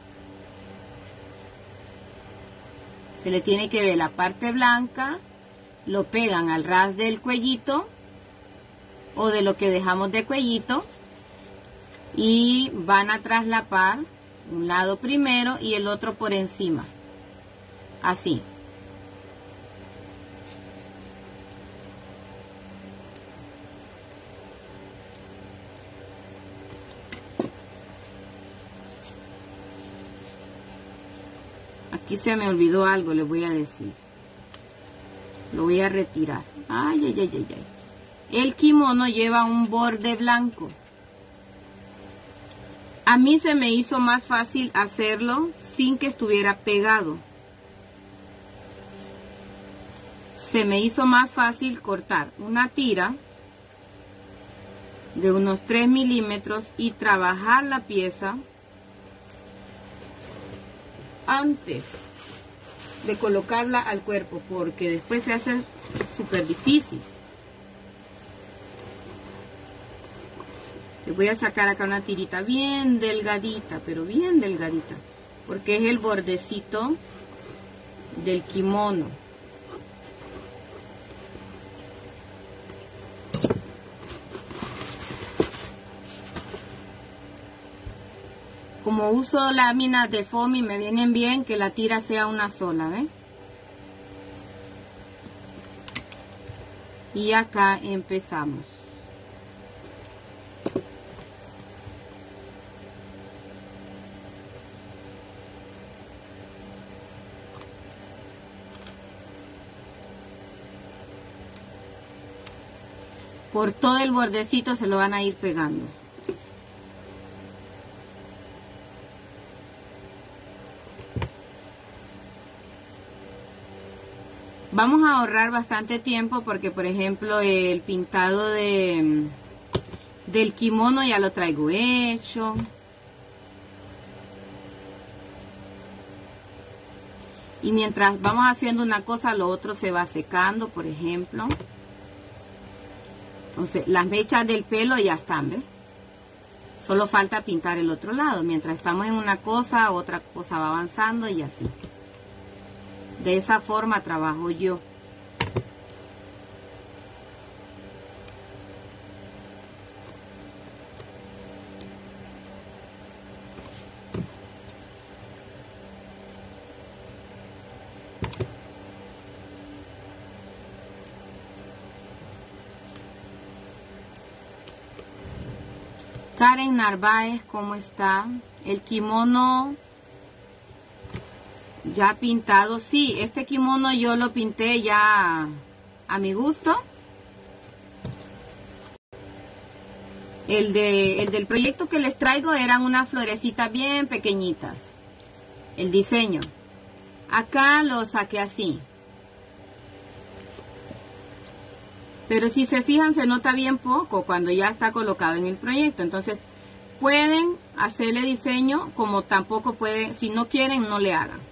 Speaker 1: Se le tiene que ver la parte blanca, lo pegan al ras del cuellito o de lo que dejamos de cuellito y van a traslapar un lado primero y el otro por encima. Así. Aquí se me olvidó algo, les voy a decir. Lo voy a retirar. Ay, ay, ay, ay, ay. El kimono lleva un borde blanco. A mí se me hizo más fácil hacerlo sin que estuviera pegado. Se me hizo más fácil cortar una tira de unos tres milímetros y trabajar la pieza antes de colocarla al cuerpo, porque después se hace súper difícil. Les voy a sacar acá una tirita bien delgadita, pero bien delgadita, porque es el bordecito del kimono. Como uso láminas de foamy, me vienen bien que la tira sea una sola, ¿ven? Y acá empezamos. Por todo el bordecito se lo van a ir pegando. Vamos a ahorrar bastante tiempo porque, por ejemplo, el pintado de, del kimono ya lo traigo hecho. Y mientras vamos haciendo una cosa, lo otro se va secando, por ejemplo. Entonces, las mechas del pelo ya están, ¿ves? Solo falta pintar el otro lado. Mientras estamos en una cosa, otra cosa va avanzando y así. De esa forma trabajo yo. Karen Narváez, ¿cómo está? El kimono ya pintado. Sí, este kimono yo lo pinté ya a mi gusto. El, de, el del proyecto que les traigo eran unas florecitas bien pequeñitas. El diseño. Acá lo saqué así. Pero si se fijan, se nota bien poco cuando ya está colocado en el proyecto. Entonces, pueden hacerle diseño, como tampoco pueden, si no quieren, no le hagan.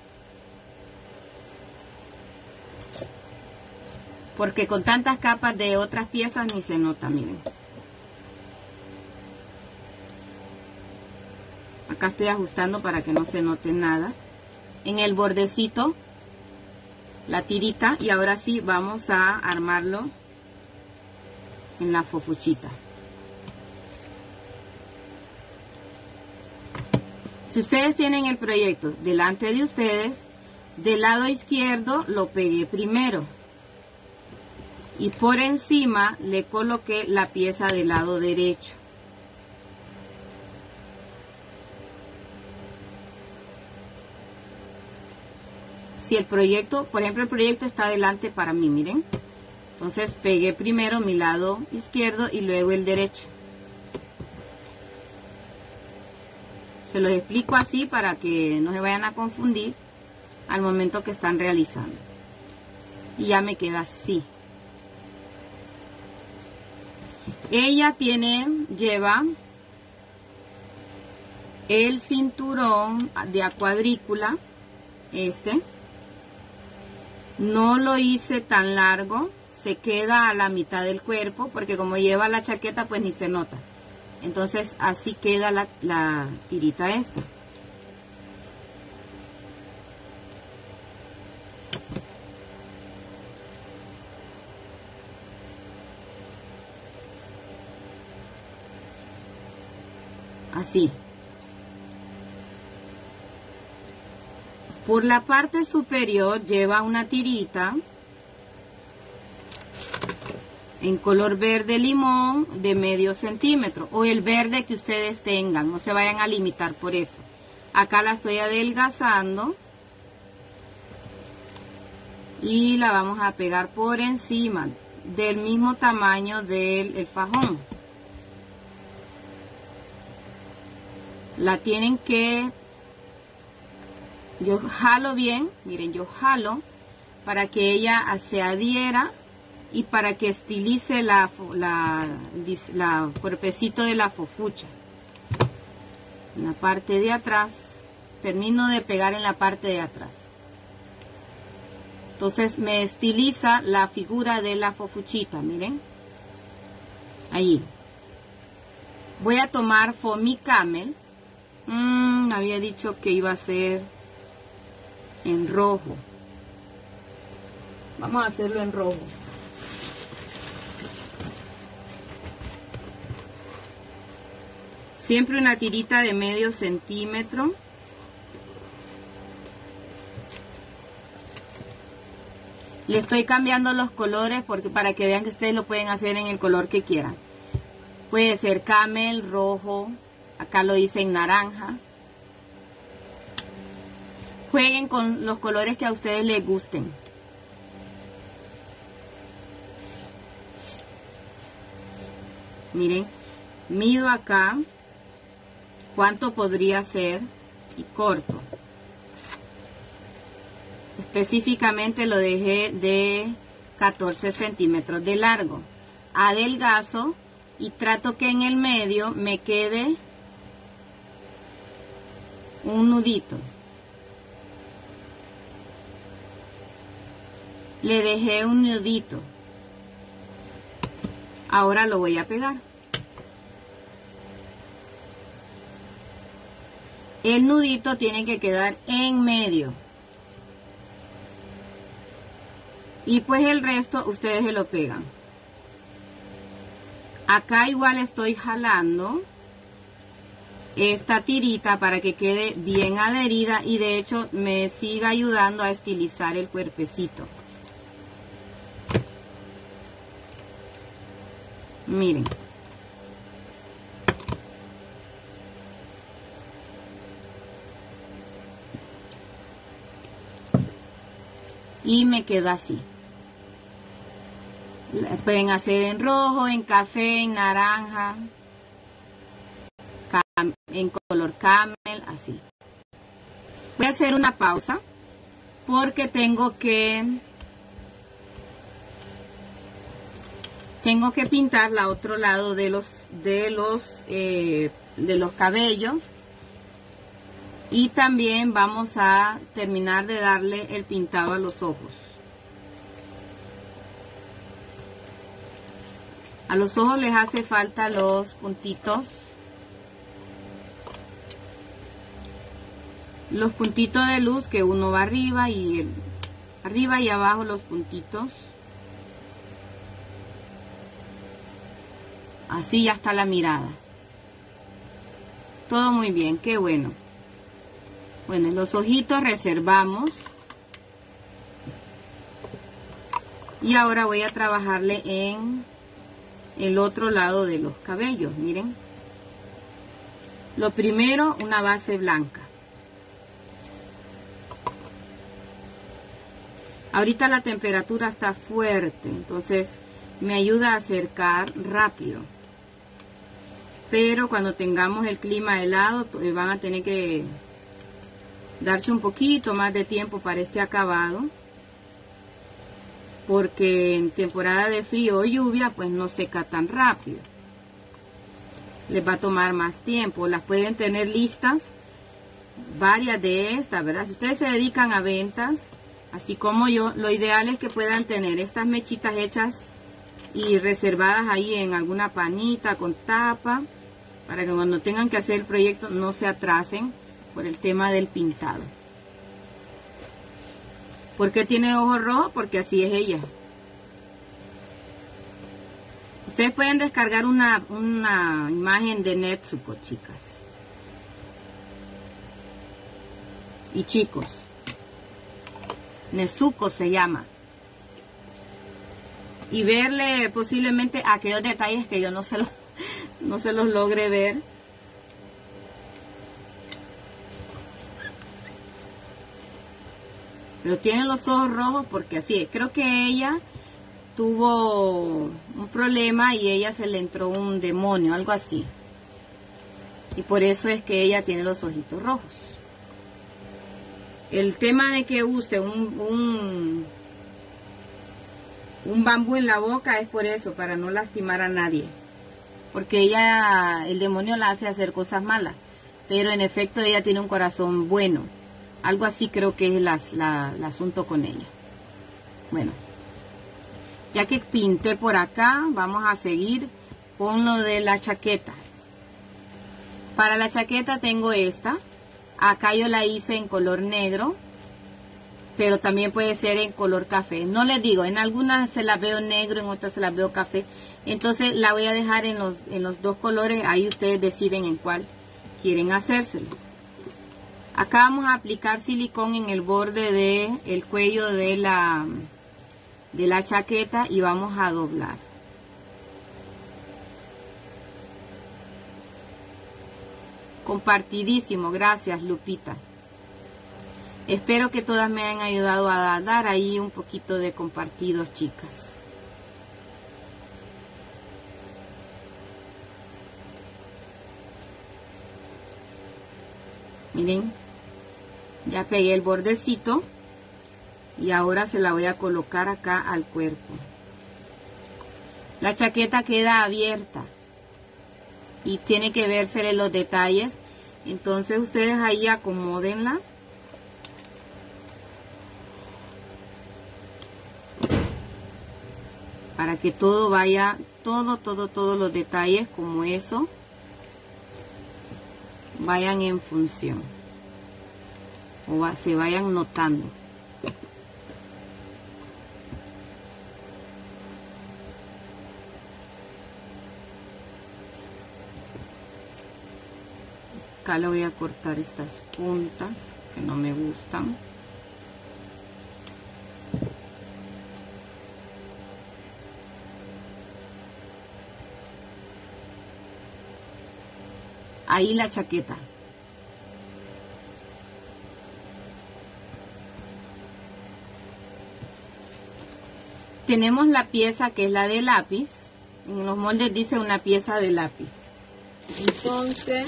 Speaker 1: Porque con tantas capas de otras piezas ni se nota, miren. Acá estoy ajustando para que no se note nada. En el bordecito, la tirita. Y ahora sí, vamos a armarlo en la fofuchita. Si ustedes tienen el proyecto delante de ustedes, del lado izquierdo lo pegué primero y por encima le coloqué la pieza del lado derecho. Si el proyecto, por ejemplo, el proyecto está delante para mí, miren. Entonces pegué primero mi lado izquierdo y luego el derecho. Se los explico así para que no se vayan a confundir al momento que están realizando. Y ya me queda así. Ella tiene, lleva el cinturón de a cuadrícula, este. No lo hice tan largo. Se queda a la mitad del cuerpo porque como lleva la chaqueta pues ni se nota. Entonces así queda la, la tirita esta. Así. Por la parte superior lleva una tirita en color verde limón de medio centímetro o el verde que ustedes tengan, no se vayan a limitar por eso. Acá la estoy adelgazando y la vamos a pegar por encima del mismo tamaño del el fajón. La tienen que, yo jalo bien, miren, yo jalo para que ella se adhiera y para que estilice la, la, la cuerpecito de la fofucha. En la parte de atrás, termino de pegar en la parte de atrás. Entonces me estiliza la figura de la fofuchita, miren. Ahí. Voy a tomar Foamy Camel. Mm, había dicho que iba a ser en rojo. Vamos a hacerlo en rojo. Siempre una tirita de medio centímetro. Le estoy cambiando los colores porque para que vean que ustedes lo pueden hacer en el color que quieran. Puede ser camel, rojo, acá lo hice en naranja. Jueguen con los colores que a ustedes les gusten. Miren, mido acá cuánto podría ser y corto. Específicamente lo dejé de catorce centímetros de largo. Adelgazo y trato que en el medio me quede un nudito. Le dejé un nudito. Ahora lo voy a pegar. El nudito tiene que quedar en medio. Y pues el resto ustedes se lo pegan. Acá igual estoy jalando esta tirita para que quede bien adherida y de hecho me siga ayudando a estilizar el cuerpecito. Miren. Y me queda así. Pueden hacer en rojo, en café, en naranja, en color camel, así. Voy a hacer una pausa porque tengo que tengo que pintar la otro lado de los de los eh, de los cabellos y también vamos a terminar de darle el pintado a los ojos. A los ojos les hace falta los puntitos. Los puntitos de luz que uno va arriba y arriba y abajo los puntitos. Así ya está la mirada. Todo muy bien, qué bueno. Bueno, los ojitos reservamos. Y ahora voy a trabajarle en el otro lado de los cabellos, miren. Lo primero, una base blanca. Ahorita la temperatura está fuerte, entonces me ayuda a acercar rápido. Pero cuando tengamos el clima helado, van a tener que darse un poquito más de tiempo para este acabado. Porque en temporada de frío o lluvia, pues no seca tan rápido. Les va a tomar más tiempo. Las pueden tener listas, varias de estas, ¿verdad? Si ustedes se dedican a ventas, así como yo, lo ideal es que puedan tener estas mechitas hechas y reservadas ahí en alguna panita con tapa, para que cuando tengan que hacer el proyecto no se atrasen por el tema del pintado. ¿Por qué tiene ojos rojos? Porque así es ella. Ustedes pueden descargar una, una imagen de Netsuko, chicas. Y chicos. Nezuko se llama. Y verle posiblemente aquellos detalles que yo no se los, no se los logre ver. Pero tiene los ojos rojos porque así es. Creo que ella tuvo un problema y ella se le entró un demonio, algo así. Y por eso es que ella tiene los ojitos rojos. El tema de que use un, un, un bambú en la boca es por eso, para no lastimar a nadie. Porque ella, el demonio la hace hacer cosas malas. Pero en efecto ella tiene un corazón bueno. Algo así creo que es la, la, el asunto con ella. Bueno, ya que pinté por acá, vamos a seguir con lo de la chaqueta. Para la chaqueta tengo esta. Acá yo la hice en color negro, pero también puede ser en color café. No les digo, en algunas se las veo negro, en otras se las veo café. Entonces la voy a dejar en los, en los dos colores. Ahí ustedes deciden en cuál quieren hacérselo. Acá vamos a aplicar silicón en el borde del cuello de la, de la chaqueta y vamos a doblar. Compartidísimo, gracias Lupita. Espero que todas me hayan ayudado a dar ahí un poquito de compartidos, chicas. Miren, ya pegué el bordecito y ahora se la voy a colocar acá al cuerpo. La chaqueta queda abierta y tiene que vérsele los detalles, entonces ustedes ahí acomódenla. Para que todo vaya, todo, todo, todos los detalles como eso, vayan en función. O va, se vayan notando. Acá le voy a cortar estas puntas que no me gustan. Ahí la chaqueta. Tenemos la pieza que es la de lápiz. En los moldes dice una pieza de lápiz. Entonces,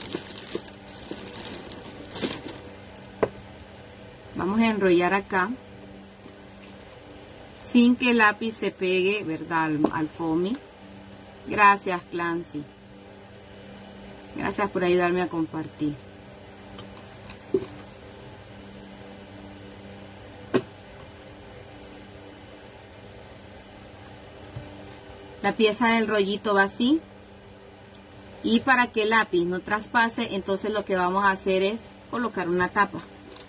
Speaker 1: vamos a enrollar acá sin que el lápiz se pegue, ¿verdad? Al, al foamy. Gracias, Clancy. Gracias por ayudarme a compartir. La pieza del rollito va así. Y para que el lápiz no traspase, entonces lo que vamos a hacer es colocar una tapa.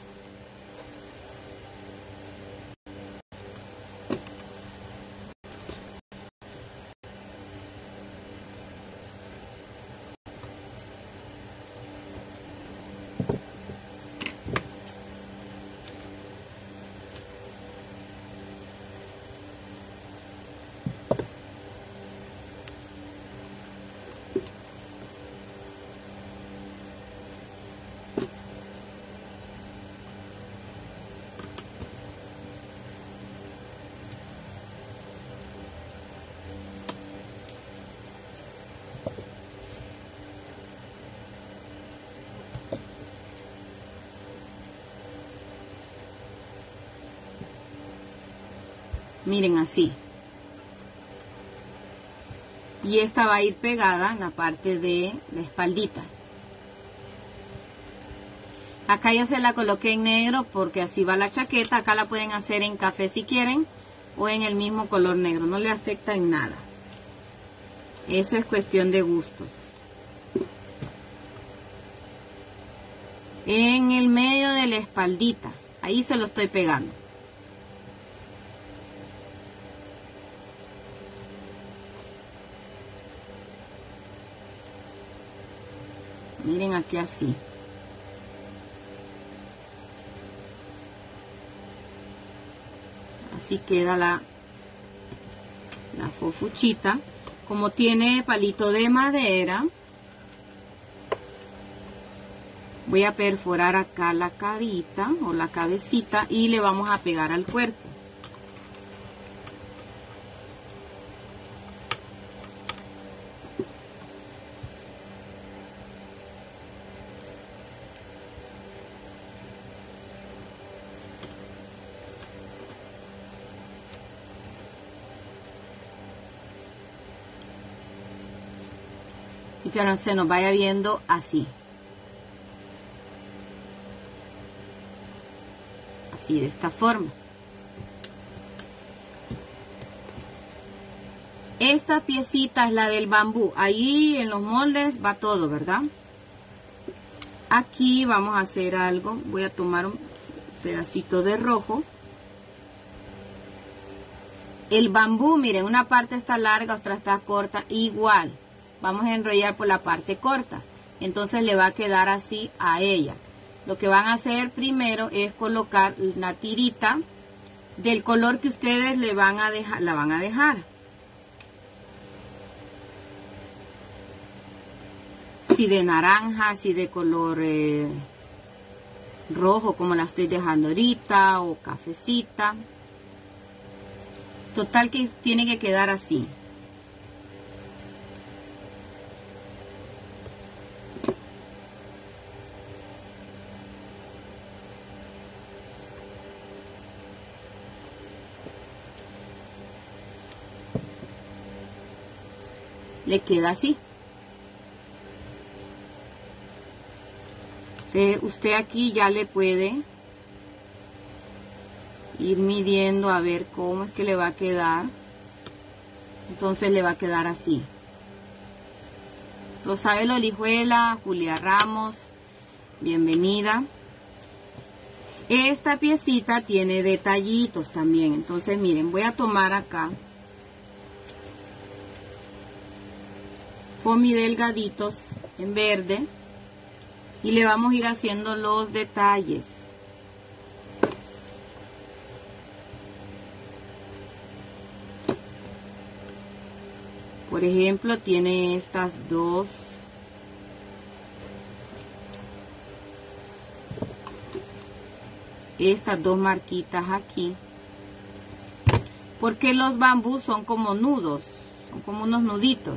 Speaker 1: Miren así. Y esta va a ir pegada en la parte de la espaldita. Acá yo se la coloqué en negro porque así va la chaqueta. Acá la pueden hacer en café si quieren o en el mismo color negro. No le afecta en nada. Eso es cuestión de gustos. En el medio de la espaldita. Ahí se lo estoy pegando. Miren aquí así. Así queda la, la fofuchita. Como tiene palito de madera, voy a perforar acá la carita o la cabecita y le vamos a pegar al cuerpo. Y que no se nos vaya viendo así. Así, de esta forma. Esta piecita es la del bambú. Ahí en los moldes va todo, ¿verdad? Aquí vamos a hacer algo. Voy a tomar un pedacito de rojo. El bambú, miren, una parte está larga, otra está corta. Igual. Vamos a enrollar por la parte corta. Entonces le va a quedar así a ella. Lo que van a hacer primero es colocar una tirita del color que ustedes le van a dejar, la van a dejar. Si de naranja, si de color eh, rojo como la estoy dejando ahorita, o cafecita. Total que tiene que quedar así. Le queda así. Usted, usted aquí ya le puede ir midiendo a ver cómo es que le va a quedar. Entonces le va a quedar así. Rosabel Olijuela, Julia Ramos, bienvenida. Esta piecita tiene detallitos también. Entonces miren, voy a tomar acá foamy delgaditos en verde y le vamos a ir haciendo los detalles. Por ejemplo, tiene estas dos. Estas dos marquitas aquí. Porque los bambús son como nudos, son como unos nuditos.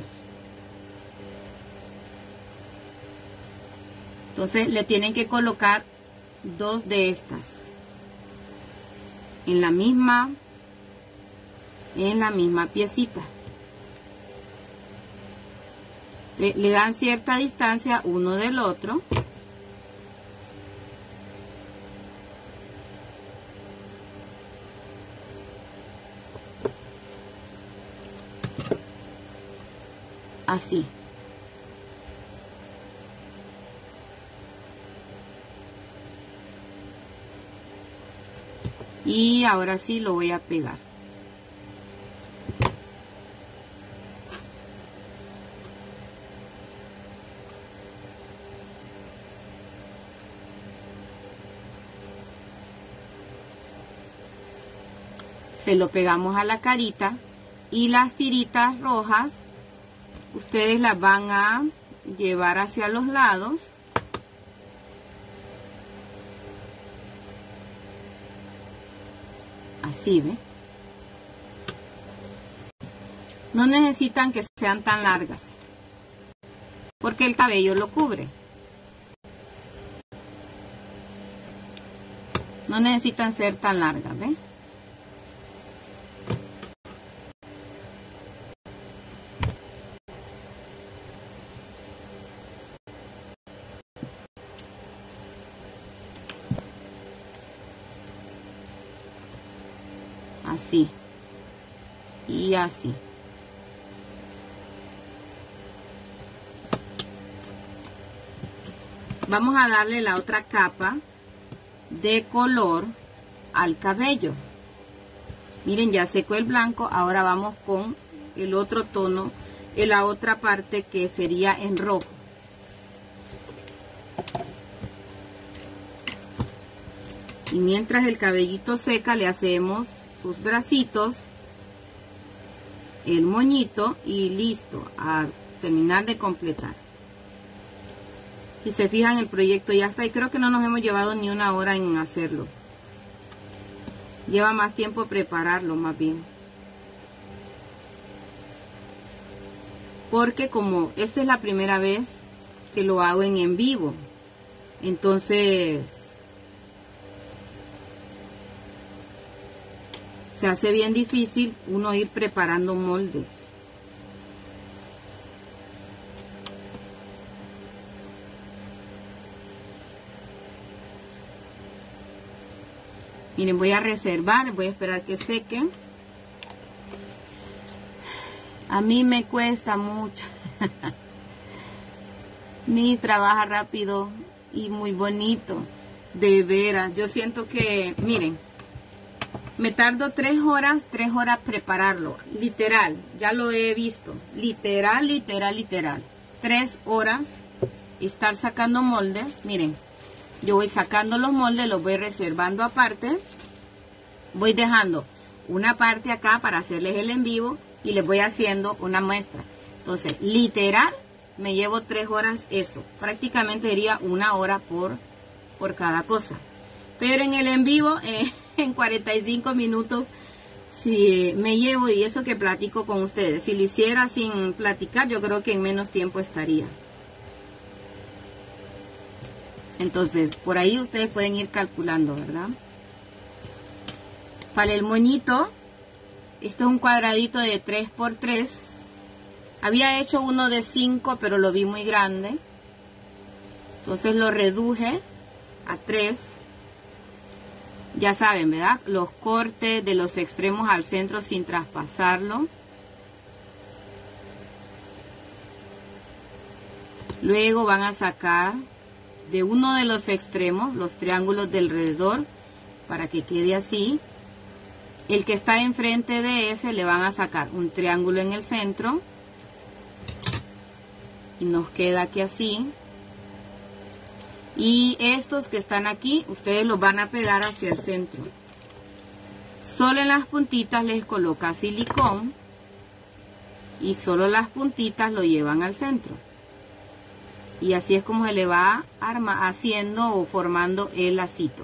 Speaker 1: Entonces le tienen que colocar dos de estas en la misma en la misma piecita. Le, le dan cierta distancia uno del otro. Así. Y ahora sí lo voy a pegar. Se lo pegamos a la carita y las tiritas rojas ustedes las van a llevar hacia los lados. Así, ¿ve? No necesitan que sean tan largas, porque el cabello lo cubre. No necesitan ser tan largas, ¿ve? Así y así. Vamos a darle la otra capa de color al cabello. Miren, ya secó el blanco. Ahora vamos con el otro tono, en la otra parte que sería en rojo. Y mientras el cabellito seca, le hacemos sus bracitos, el moñito y listo, a terminar de completar. Si se fijan, el proyecto ya está y creo que no nos hemos llevado ni una hora en hacerlo. Lleva más tiempo prepararlo, más bien. Porque como esta es la primera vez que lo hago en en vivo, entonces se hace bien difícil uno ir preparando moldes. Miren, voy a reservar, voy a esperar que seque. A mí me cuesta mucho. Mis trabaja rápido y muy bonito. De veras, yo siento que, miren, me tardo tres horas, tres horas prepararlo. Literal, ya lo he visto. Literal, literal, literal. Tres horas estar sacando moldes. Miren, yo voy sacando los moldes, los voy reservando aparte. voy dejando una parte acá para hacerles el en vivo y les voy haciendo una muestra. Entonces, literal, me llevo tres horas eso. Prácticamente sería una hora por, por cada cosa. Pero en el en vivo, eh, en cuarenta y cinco minutos, si me llevo, y eso que platico con ustedes. Si lo hiciera sin platicar, yo creo que en menos tiempo estaría. Entonces, por ahí ustedes pueden ir calculando, ¿verdad? Para el moñito, esto es un cuadradito de tres por tres. Había hecho uno de cinco, pero lo vi muy grande. Entonces lo reduje a tres. Ya saben, ¿verdad? Los cortes de los extremos al centro sin traspasarlo. Luego van a sacar de uno de los extremos los triángulos del alrededor para que quede así. El que está enfrente de ese le van a sacar un triángulo en el centro y nos queda aquí así. Y estos que están aquí ustedes los van a pegar hacia el centro. Solo en las puntitas les coloca silicón y solo las puntitas lo llevan al centro. Y así es como se le va arma, haciendo o formando el lacito.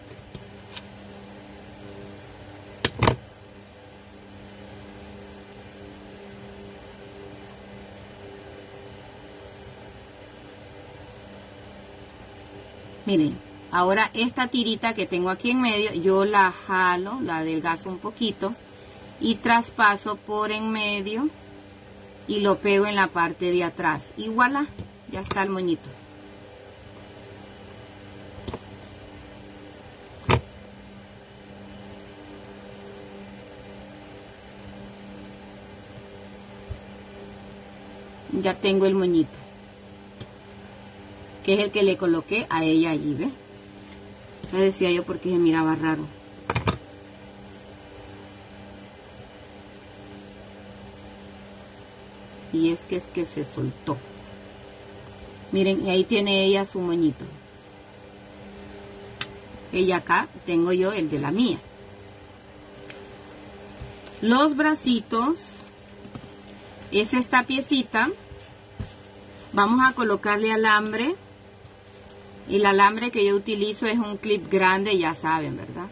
Speaker 1: Miren, ahora esta tirita que tengo aquí en medio, yo la jalo, la adelgazo un poquito y traspaso por en medio y lo pego en la parte de atrás. Y voilà, ya está el moñito. Ya tengo el moñito, que es el que le coloqué a ella allí, ¿ve? Le decía yo porque se miraba raro. Y es que es que se soltó. Miren, y ahí tiene ella su moñito. Ella acá, tengo yo el de la mía. Los bracitos, es esta piecita. Vamos a colocarle alambre. Y el alambre que yo utilizo es un clip grande, ya saben, ¿verdad?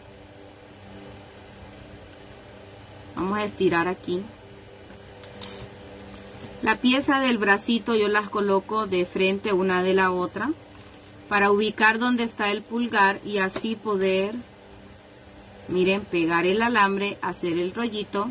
Speaker 1: Vamos a estirar aquí. La pieza del bracito yo las coloco de frente una de la otra para ubicar donde está el pulgar y así poder, miren, pegar el alambre, hacer el rollito.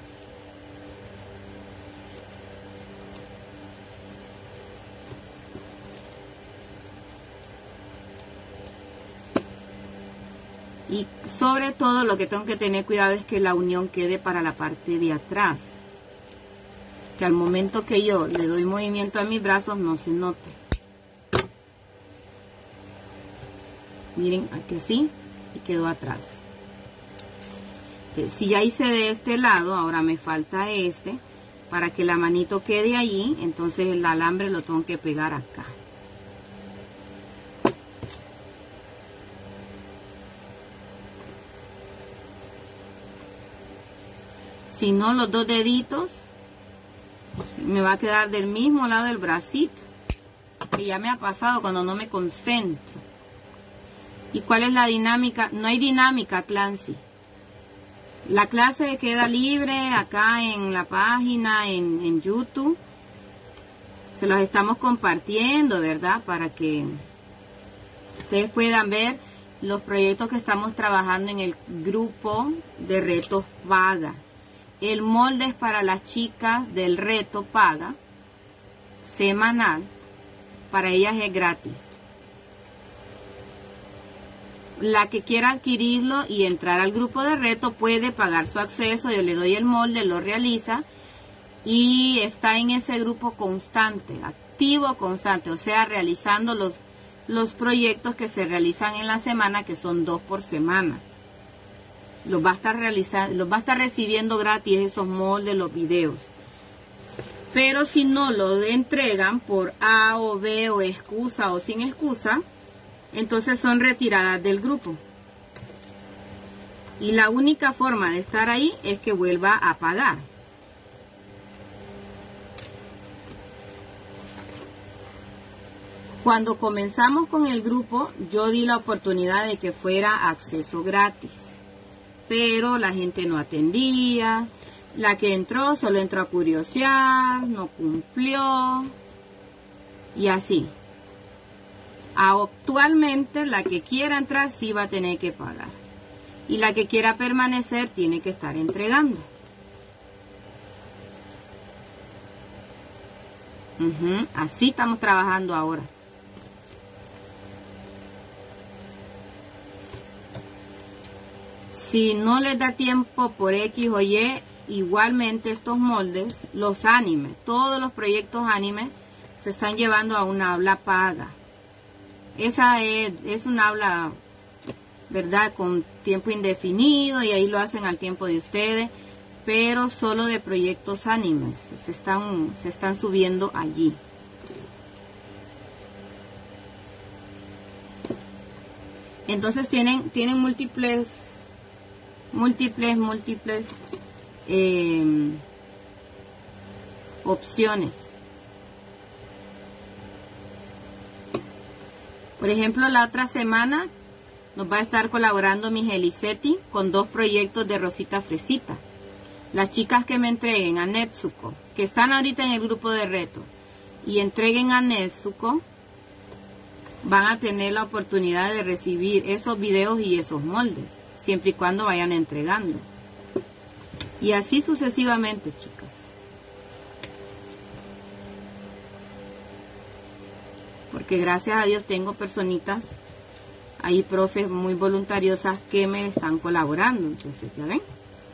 Speaker 1: Y sobre todo lo que tengo que tener cuidado es que la unión quede para la parte de atrás. Que al momento que yo le doy movimiento a mis brazos no se note. Miren, aquí así y quedó atrás. Entonces, si ya hice de este lado, ahora me falta este. Para que la manito quede allí, entonces el alambre lo tengo que pegar acá. Si no, los dos deditos me va a quedar del mismo lado del bracito, que ya me ha pasado cuando no me concentro. ¿Y cuál es la dinámica? No hay dinámica, Clancy. La clase queda libre acá en la página, en, en YouTube. Se los estamos compartiendo, ¿verdad? Para que ustedes puedan ver los proyectos que estamos trabajando en el grupo de retos Paga. El molde es para las chicas del reto Paga semanal. Para ellas es gratis. La que quiera adquirirlo y entrar al grupo de reto puede pagar su acceso. Yo le doy el molde, lo realiza y está en ese grupo constante, activo constante. O sea, realizando los, los proyectos que se realizan en la semana, que son dos por semana. Los va a estar realizando, los va a estar recibiendo gratis esos moldes, los videos. Pero si no lo entregan por A o B o excusa o sin excusa, entonces son retiradas del grupo. Y la única forma de estar ahí es que vuelva a apagar. Cuando comenzamos con el grupo, yo di la oportunidad de que fuera acceso gratis, pero la gente no atendía. La que entró solo entró a curiosear, no cumplió y así. Actualmente la que quiera entrar sí va a tener que pagar y la que quiera permanecer tiene que estar entregando. Uh-huh. Así estamos trabajando ahora. Si no les da tiempo por X o Y, igualmente estos moldes, los animes, todos los proyectos anime se están llevando a una aula paga. Esa es, es una aula, ¿verdad?, con tiempo indefinido y ahí lo hacen al tiempo de ustedes, pero solo de proyectos animes se están, se están subiendo allí. Entonces tienen, tienen múltiples, múltiples, múltiples eh, opciones. Por ejemplo, la otra semana nos va a estar colaborando Miss Elisetti con dos proyectos de Rosita Fresita. Las chicas que me entreguen a Netsuko, que están ahorita en el grupo de reto, y entreguen a Netsuko, van a tener la oportunidad de recibir esos videos y esos moldes, siempre y cuando vayan entregando. Y así sucesivamente, chicas. Porque gracias a Dios tengo personitas, hay profes muy voluntariosas que me están colaborando. Entonces, ¿ya ven?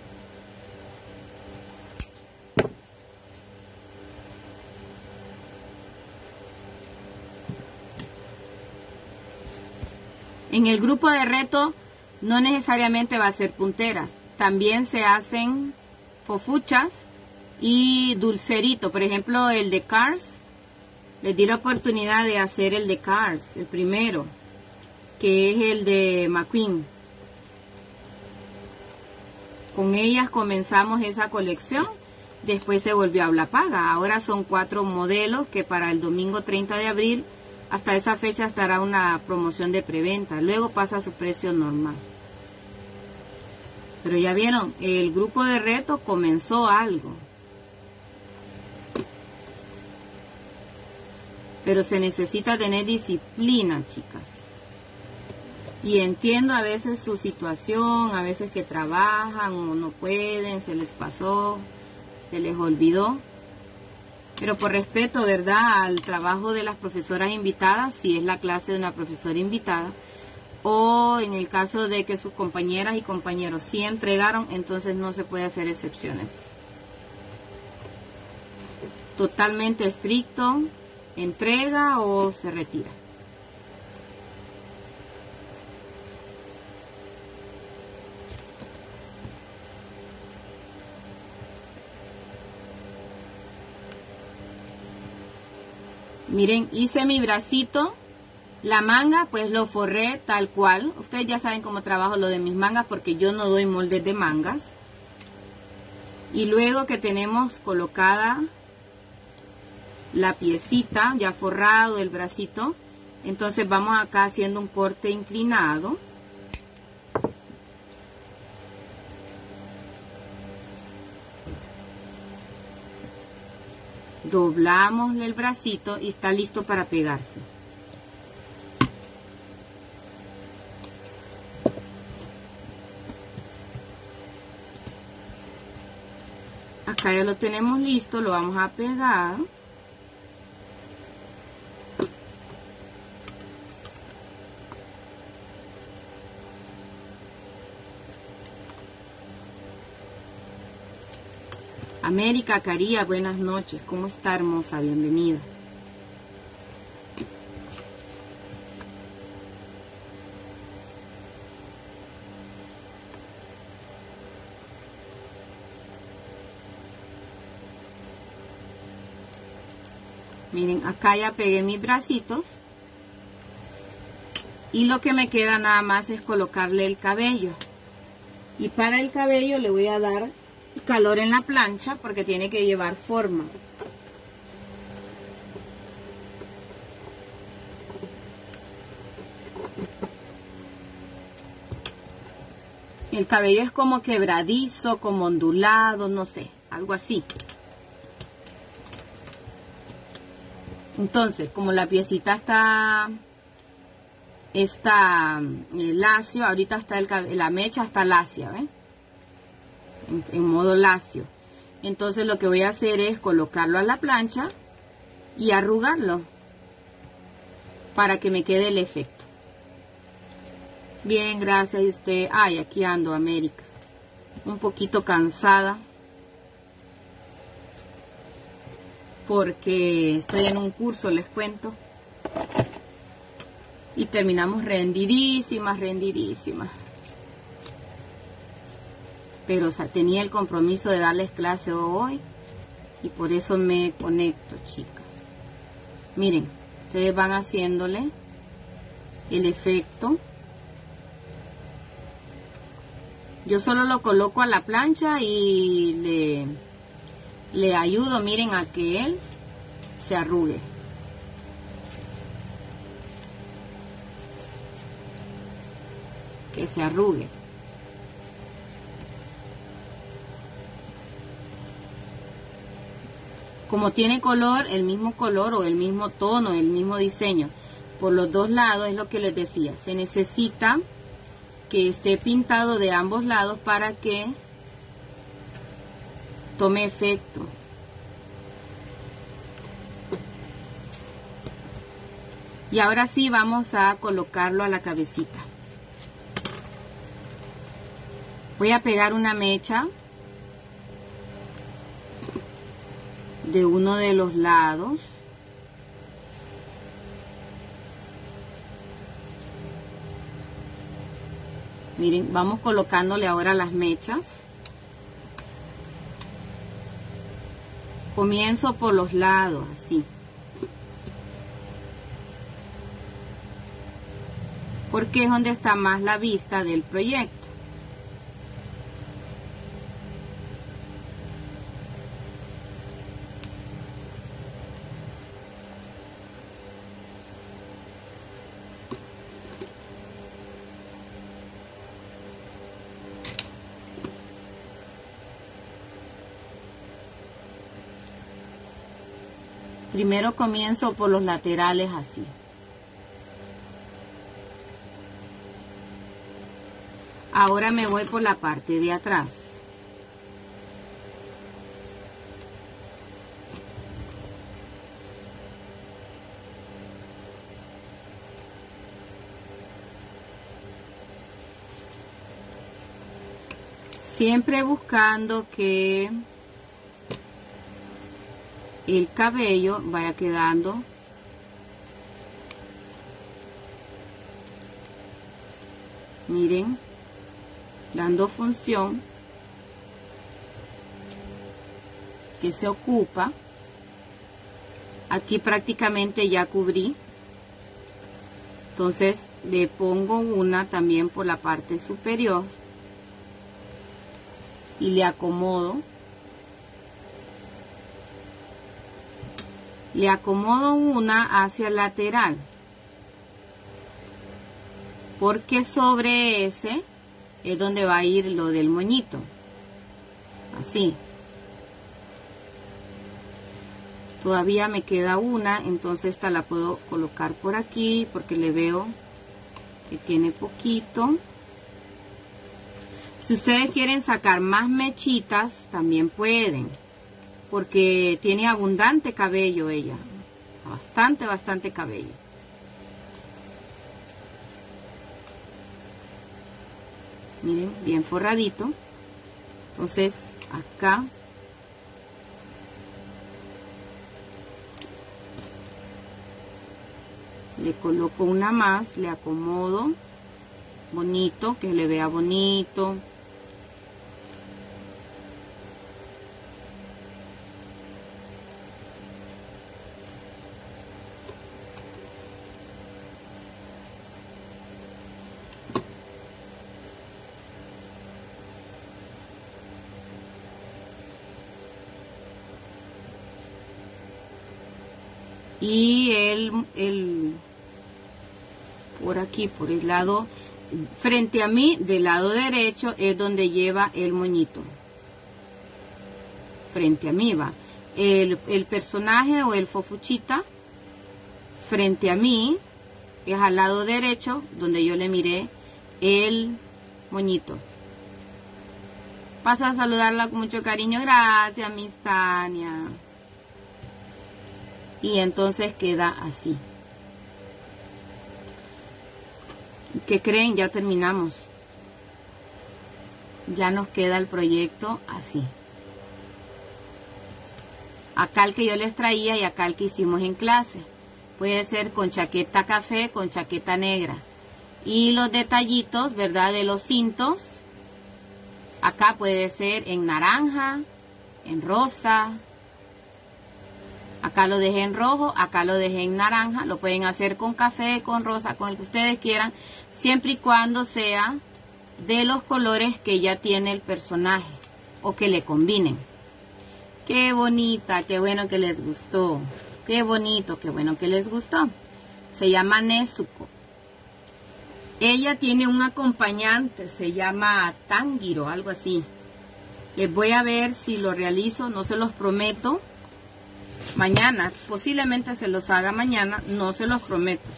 Speaker 1: En el grupo de reto no necesariamente va a ser punteras. También se hacen fofuchas y dulcerito. Por ejemplo, el de Cars. Les di la oportunidad de hacer el de Cars, el primero, que es el de McQueen. Con ellas comenzamos esa colección. Después se volvió a aula paga. Ahora son cuatro modelos que para el domingo treinta de abril, hasta esa fecha estará una promoción de preventa. Luego pasa a su precio normal. Pero ya vieron, el grupo de reto comenzó algo. Pero se necesita tener disciplina, chicas. Y entiendo a veces su situación, a veces que trabajan o no pueden, se les pasó, se les olvidó. Pero por respeto, ¿verdad?, al trabajo de las profesoras invitadas, si es la clase de una profesora invitada, o en el caso de que sus compañeras y compañeros sí entregaron, entonces no se puede hacer excepciones. Totalmente estricto, entrega o se retira. Miren, hice mi bracito, la manga pues lo forré tal cual. Ustedes ya saben cómo trabajo lo de mis mangas porque yo no doy moldes de mangas. Y luego que tenemos colocada la piecita, ya forrado el bracito, entonces vamos acá haciendo un corte inclinado. Doblamos el bracito y está listo para pegarse. Acá ya lo tenemos listo, lo vamos a pegar. América Caría, buenas noches. ¿Cómo está, hermosa? Bienvenida. Miren, acá ya pegué mis bracitos. Y lo que me queda nada más es colocarle el cabello. Y para el cabello le voy a dar calor en la plancha porque tiene que llevar forma. El cabello es como quebradizo, como ondulado, no sé, algo así. Entonces, como la piecita está, está eh, lacio, ahorita está el, la mecha está lacia, ¿ven? En, en modo lacio. Entonces lo que voy a hacer es colocarlo a la plancha y arrugarlo para que me quede el efecto. Bien, gracias. Y usted, ay, aquí ando, América, un poquito cansada porque estoy en un curso, les cuento, y terminamos rendidísimas, rendidísimas. Pero o sea, tenía el compromiso de darles clase hoy y por eso me conecto, chicas. Miren, ustedes van haciéndole el efecto. Yo solo lo coloco a la plancha y le, le ayudo, miren, a que él se arrugue. Que se arrugue. Como tiene color, el mismo color o el mismo tono, el mismo diseño, por los dos lados, es lo que les decía. Se necesita que esté pintado de ambos lados para que tome efecto. Y ahora sí vamos a colocarlo a la cabecita. Voy a pegar una mecha de uno de los lados. Miren, vamos colocándole ahora las mechas. Comienzo por los lados, así. Porque es donde está más la vista del proyecto. Primero comienzo por los laterales así. Ahora me voy por la parte de atrás. Siempre buscando que el cabello vaya quedando miren, dando función, que se ocupa. Aquí prácticamente ya cubrí, entonces le pongo una también por la parte superior y le acomodo. Le acomodo una hacia el lateral, porque sobre ese es donde va a ir lo del moñito. Así. Todavía me queda una, entonces esta la puedo colocar por aquí, porque le veo que tiene poquito. Si ustedes quieren sacar más mechitas, también pueden, porque tiene abundante cabello ella, bastante, bastante cabello. Miren, bien forradito. Entonces, acá le coloco una más, le acomodo bonito, que le vea bonito. y el, el por aquí, por el lado, frente a mí, del lado derecho, es donde lleva el moñito. Frente a mí va. El, el personaje o el fofuchita, frente a mí, es al lado derecho, donde yo le miré el moñito. Paso a saludarla con mucho cariño. Gracias, Miss Tania. Y entonces queda así. ¿Qué creen? Ya terminamos. Ya nos queda el proyecto así. Acá el que yo les traía y acá el que hicimos en clase. Puede ser con chaqueta café, con chaqueta negra. Y los detallitos, ¿verdad? De los cintos. Acá puede ser en naranja, en rosa. Acá lo dejé en rojo, acá lo dejé en naranja. Lo pueden hacer con café, con rosa, con el que ustedes quieran. Siempre y cuando sea de los colores que ya tiene el personaje o que le combinen. Qué bonita, qué bueno que les gustó. Qué bonito, qué bueno que les gustó. Se llama Nezuko. Ella tiene un acompañante, se llama Tanjiro, algo así. Les voy a ver si lo realizo, no se los prometo. Mañana, posiblemente se los haga mañana, no se los prometo.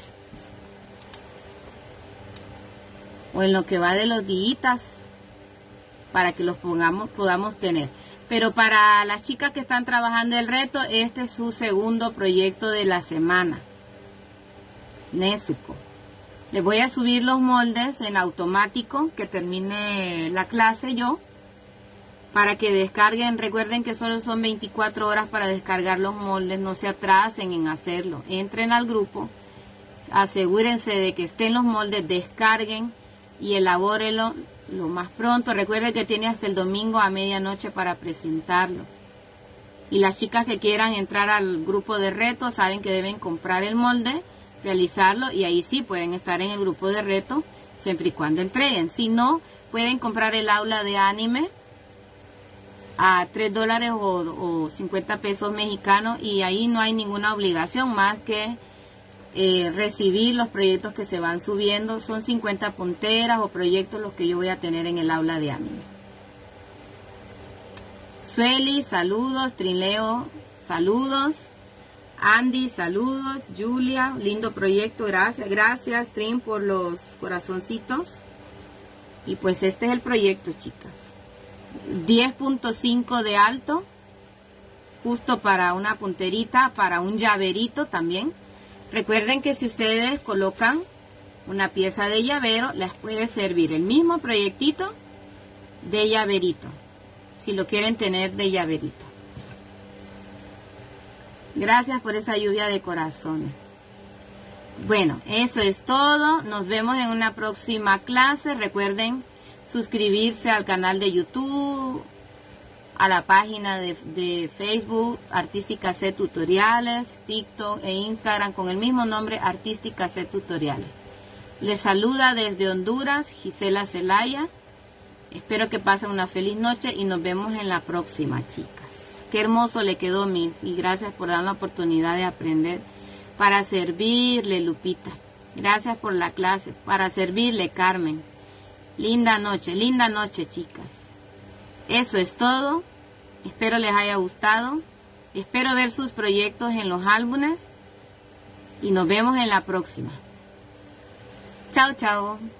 Speaker 1: O en lo que va de los días, para que los pongamos, podamos tener. Pero para las chicas que están trabajando el reto, este es su segundo proyecto de la semana. Nezuko. Les voy a subir los moldes en automático, que termine la clase yo, para que descarguen. Recuerden que solo son veinticuatro horas para descargar los moldes, no se atrasen en hacerlo. Entren al grupo, asegúrense de que estén los moldes, descarguen y elabórenlo lo más pronto. Recuerden que tiene hasta el domingo a medianoche para presentarlo. Y las chicas que quieran entrar al grupo de reto saben que deben comprar el molde, realizarlo y ahí sí pueden estar en el grupo de reto siempre y cuando entreguen. Si no, pueden comprar el aula de anime a tres dólares o, o cincuenta pesos mexicanos y ahí no hay ninguna obligación más que eh, recibir los proyectos que se van subiendo. Son cincuenta punteras o proyectos los que yo voy a tener en el aula de anime. Sueli, saludos. Trinleo, saludos. Andy, saludos. Julia, lindo proyecto, gracias. Gracias, Trin, por los corazoncitos. Y pues este es el proyecto, chicas. diez punto cinco de alto, justo para una punterita, para un llaverito también. Recuerden que si ustedes colocan una pieza de llavero, les puede servir el mismo proyectito de llaverito, si lo quieren tener de llaverito. Gracias por esa lluvia de corazones. Bueno, eso es todo. Nos vemos en una próxima clase. Recuerden suscribirse al canal de YouTube, a la página de, de Facebook, Artística C Tutoriales, TikTok e Instagram con el mismo nombre, Artística C Tutoriales. Les saluda desde Honduras, Gisela Zelaya. Espero que pasen una feliz noche y nos vemos en la próxima, chicas. Qué hermoso le quedó, Miss, y gracias por dar la oportunidad de aprender. Para servirle, Lupita. Gracias por la clase. Para servirle, Carmen. Linda noche, linda noche, chicas. Eso es todo. Espero les haya gustado. Espero ver sus proyectos en los álbumes. Y nos vemos en la próxima. Chao, chao.